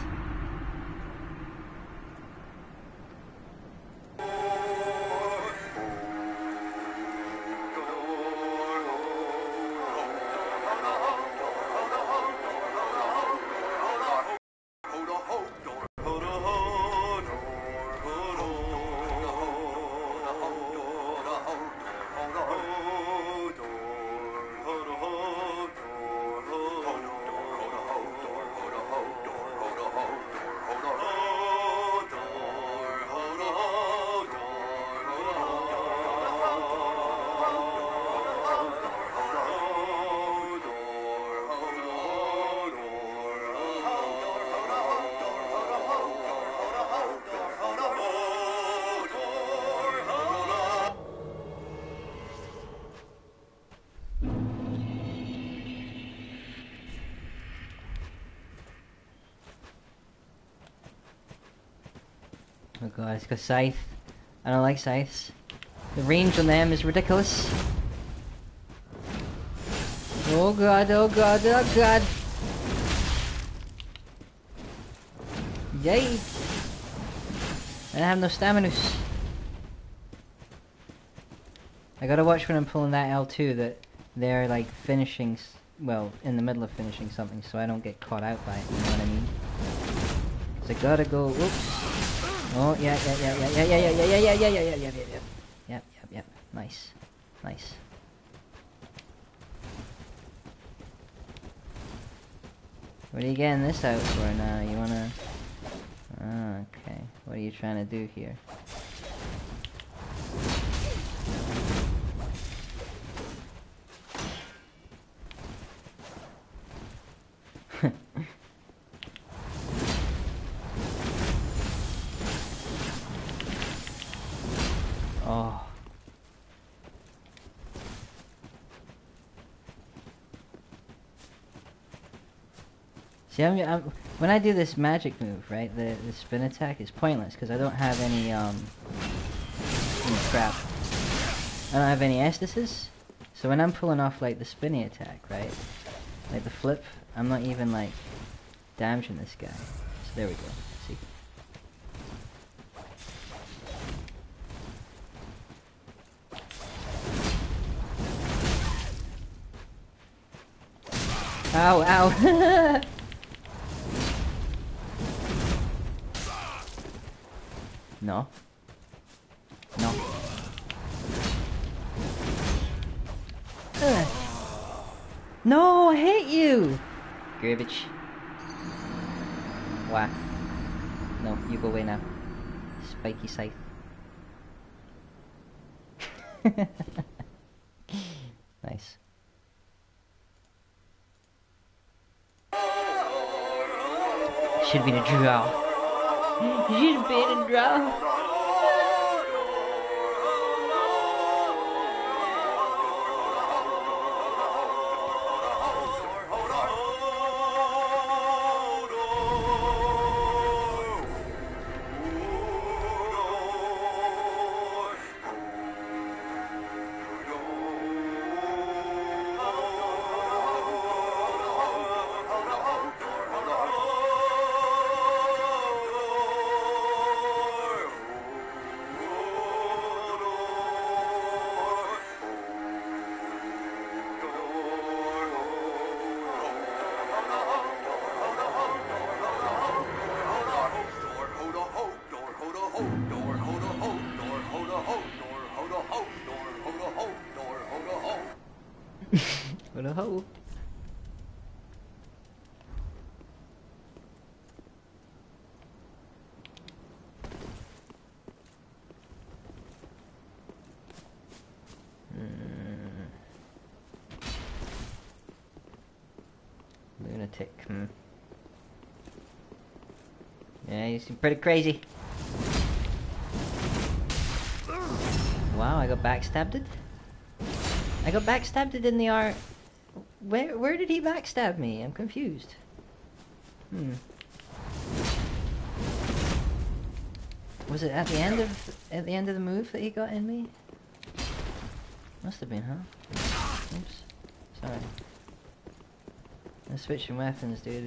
Oh god, it's got scythe. I don't like scythes. The range on them is ridiculous. Oh god, oh god, oh god! Yay! I have no stamina. I gotta watch when I'm pulling that L2 that they're like finishing, well, in the middle of finishing something so I don't get caught out by it, you know what I mean? So I gotta go, whoops. Oh, yeah. Yep. Nice. Nice. What are you getting this out for now? You wanna... Oh, okay. What are you trying to do here? Oh. See, when I do this magic move, right, the spin attack is pointless because I don't have any crap. I don't have any estasis. So when I'm pulling off like the spinny attack, right, like the flip, I'm not even like damaging this guy. So there we go. See. Ow, ow! No. No. No, I hate you! Garbage. Wah. No, you go away now. Spiky scythe. Nice. Should have been a draw. Should have been a draw. What a hoe. Lunatic, Yeah, you seem pretty crazy. Wow, I got backstabbed. I got backstabbed in the art. Where did he backstab me? I'm confused. Was it at the end of the move that he got in me? Must have been, huh? Oops. Sorry. I'm switching weapons, dude.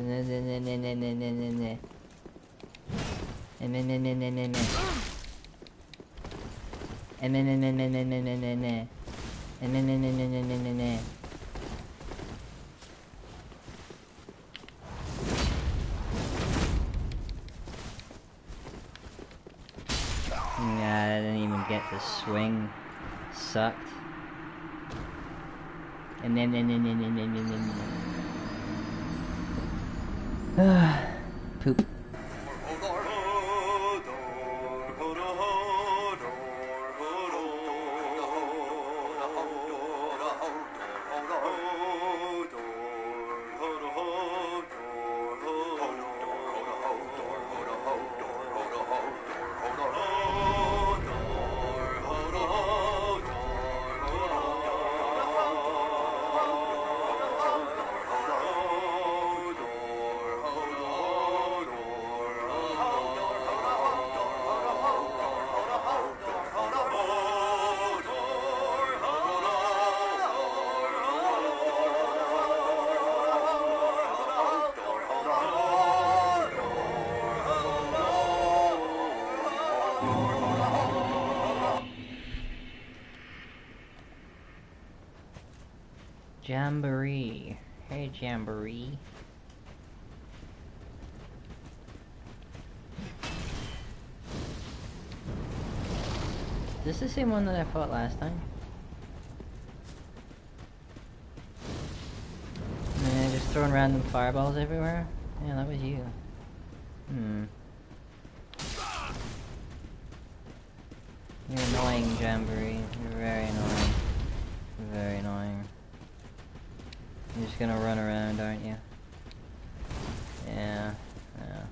Nah, I didn't even get to swing. Sucked. Poop. Jamboree. Hey, Jamboree. Is this the same one that I fought last time? Yeah, just throwing random fireballs everywhere? Yeah, that was you. You're annoying, Jamboree. You're very annoying. Very annoying. You're just gonna run around, aren't you? Yeah, yeah.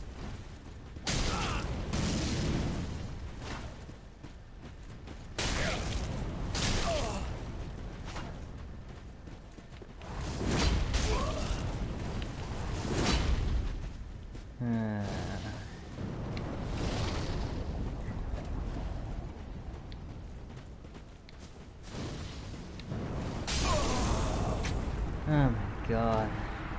Oh my god.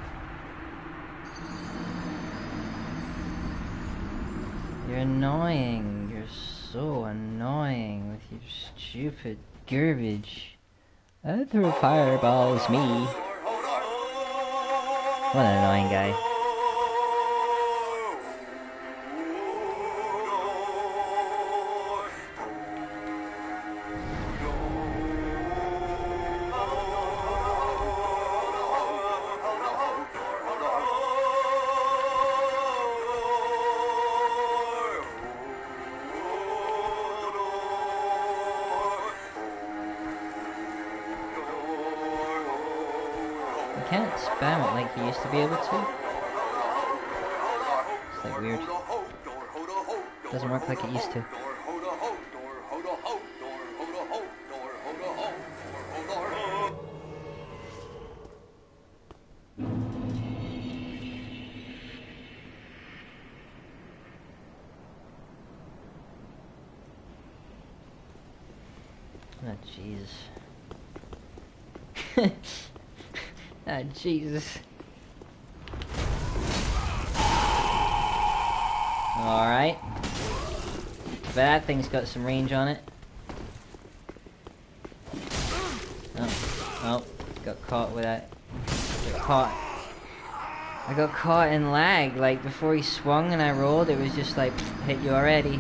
You're annoying. You're so annoying with your stupid garbage. I throw fireballs, me. What an annoying guy. You can't spam it like you used to be able to. It's like weird. Doesn't work like it used to. Oh, Jesus. Oh, Jesus. Alright. But that thing's got some range on it. Oh, got caught with that. I got caught in lag, like before he swung and I rolled, it was just like, hit you already.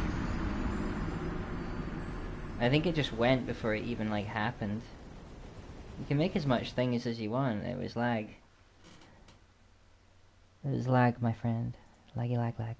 I think it just went before it even like happened. You can make as much things as you want, it was lag. It was lag, my friend. Laggy lag lag.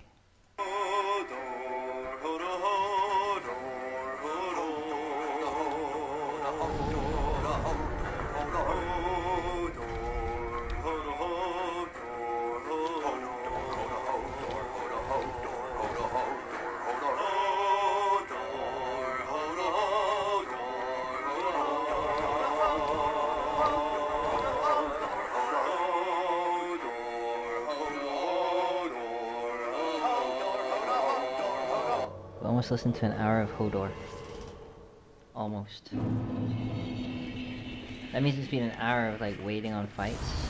almost listened to an hour of Hodor. Almost. That means it's been an hour of like waiting on fights.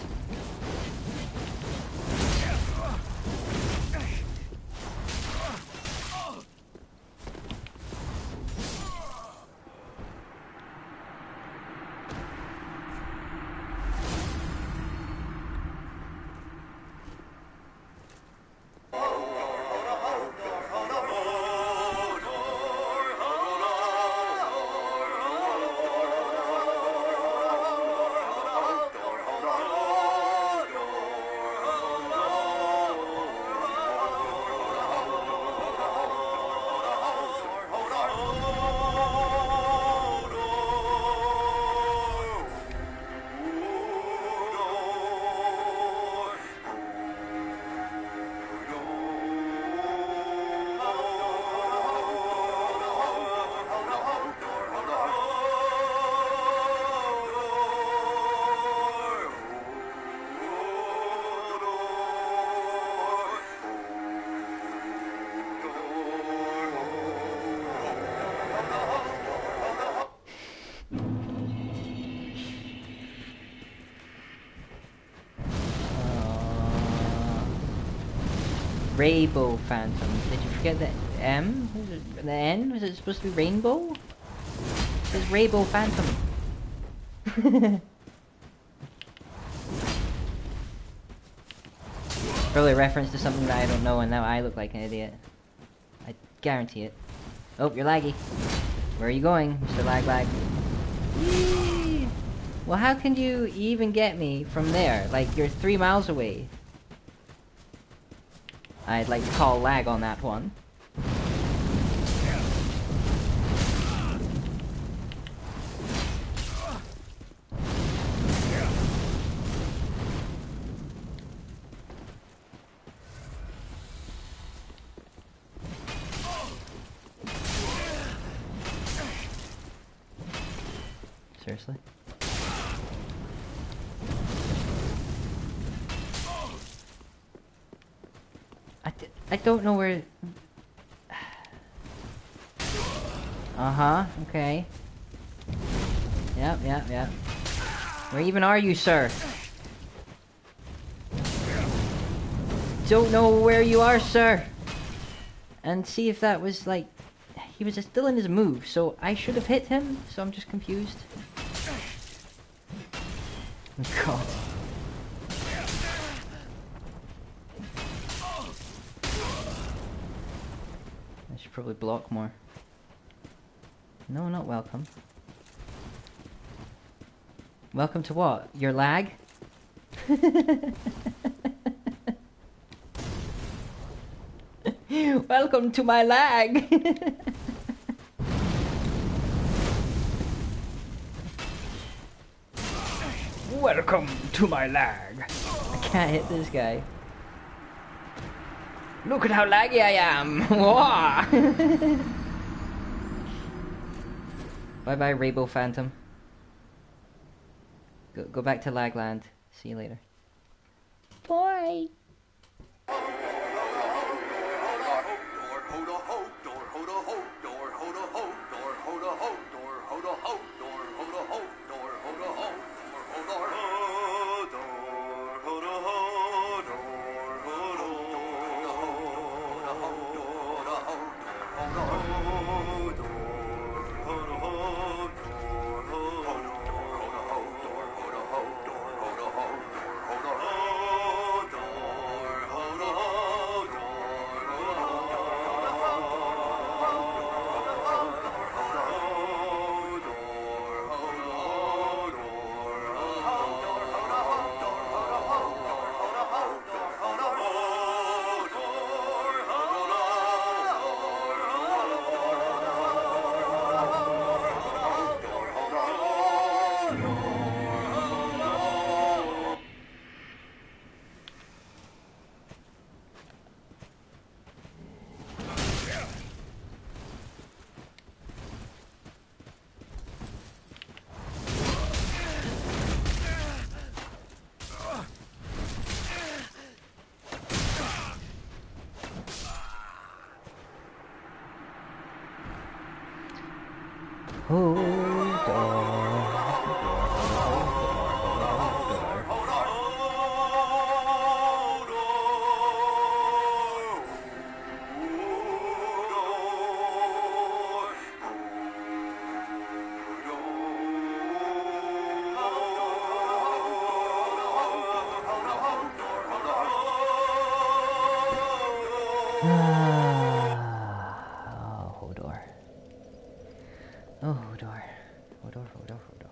Rainbow Phantom. Did you forget the M? Was it the N? Was it supposed to be rainbow? It says Rainbow Phantom. Probably a reference to something that I don't know, and now I look like an idiot. I guarantee it. Oh, you're laggy. Where are you going, Mr. Lag? Yee! Well, how can you even get me from there? Like, you're 3 miles away. I'd like to call lag on that one. Seriously? I don't know where... Uh-huh, okay. Yep. Where even are you, sir? Don't know where you are, sir! And see if that was like... He was still in his move, so I should have hit him, so I'm just confused. God. I should probably block more. No, not welcome. Welcome to what? Your lag? Welcome to my lag! Welcome to my lag! I can't hit this guy. Look at how laggy I am! Bye bye, Rainbow Phantom. Go back to Lagland. See you later. Bye! Hodor. Oh, Hodor. Hodor, Hodor, Hodor.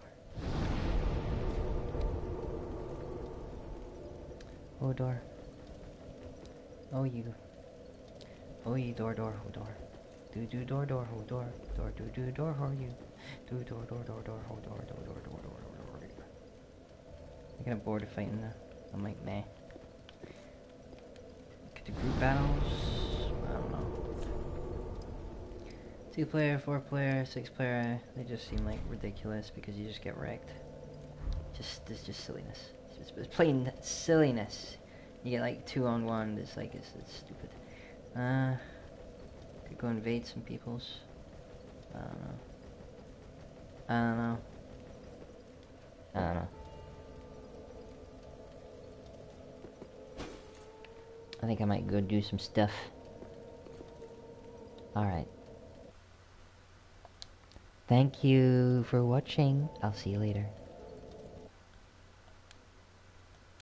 Hodor. Oh, you. Oh, you, Dor, Dor, Hodor. Do, Dor, Dor, Hodor. Dor, do, Dor, Hor, you. Do, Dor, Dor, Dor, Dor, Hodor, Dor, Dor, Dor, Dor, Dor, Dor. I'm kinda bored of fighting now. I'm like, nah. Could do group battles? I don't know. 2-player, 4-player, 6-player, they just seem like ridiculous because you just get wrecked. It's just silliness. It's plain silliness. You get like 2-on-1, it's like, it's stupid. Could go invade some peoples. I don't know. I don't know. I don't know. I think I might go do some stuff. Alright. Thank you for watching. I'll see you later.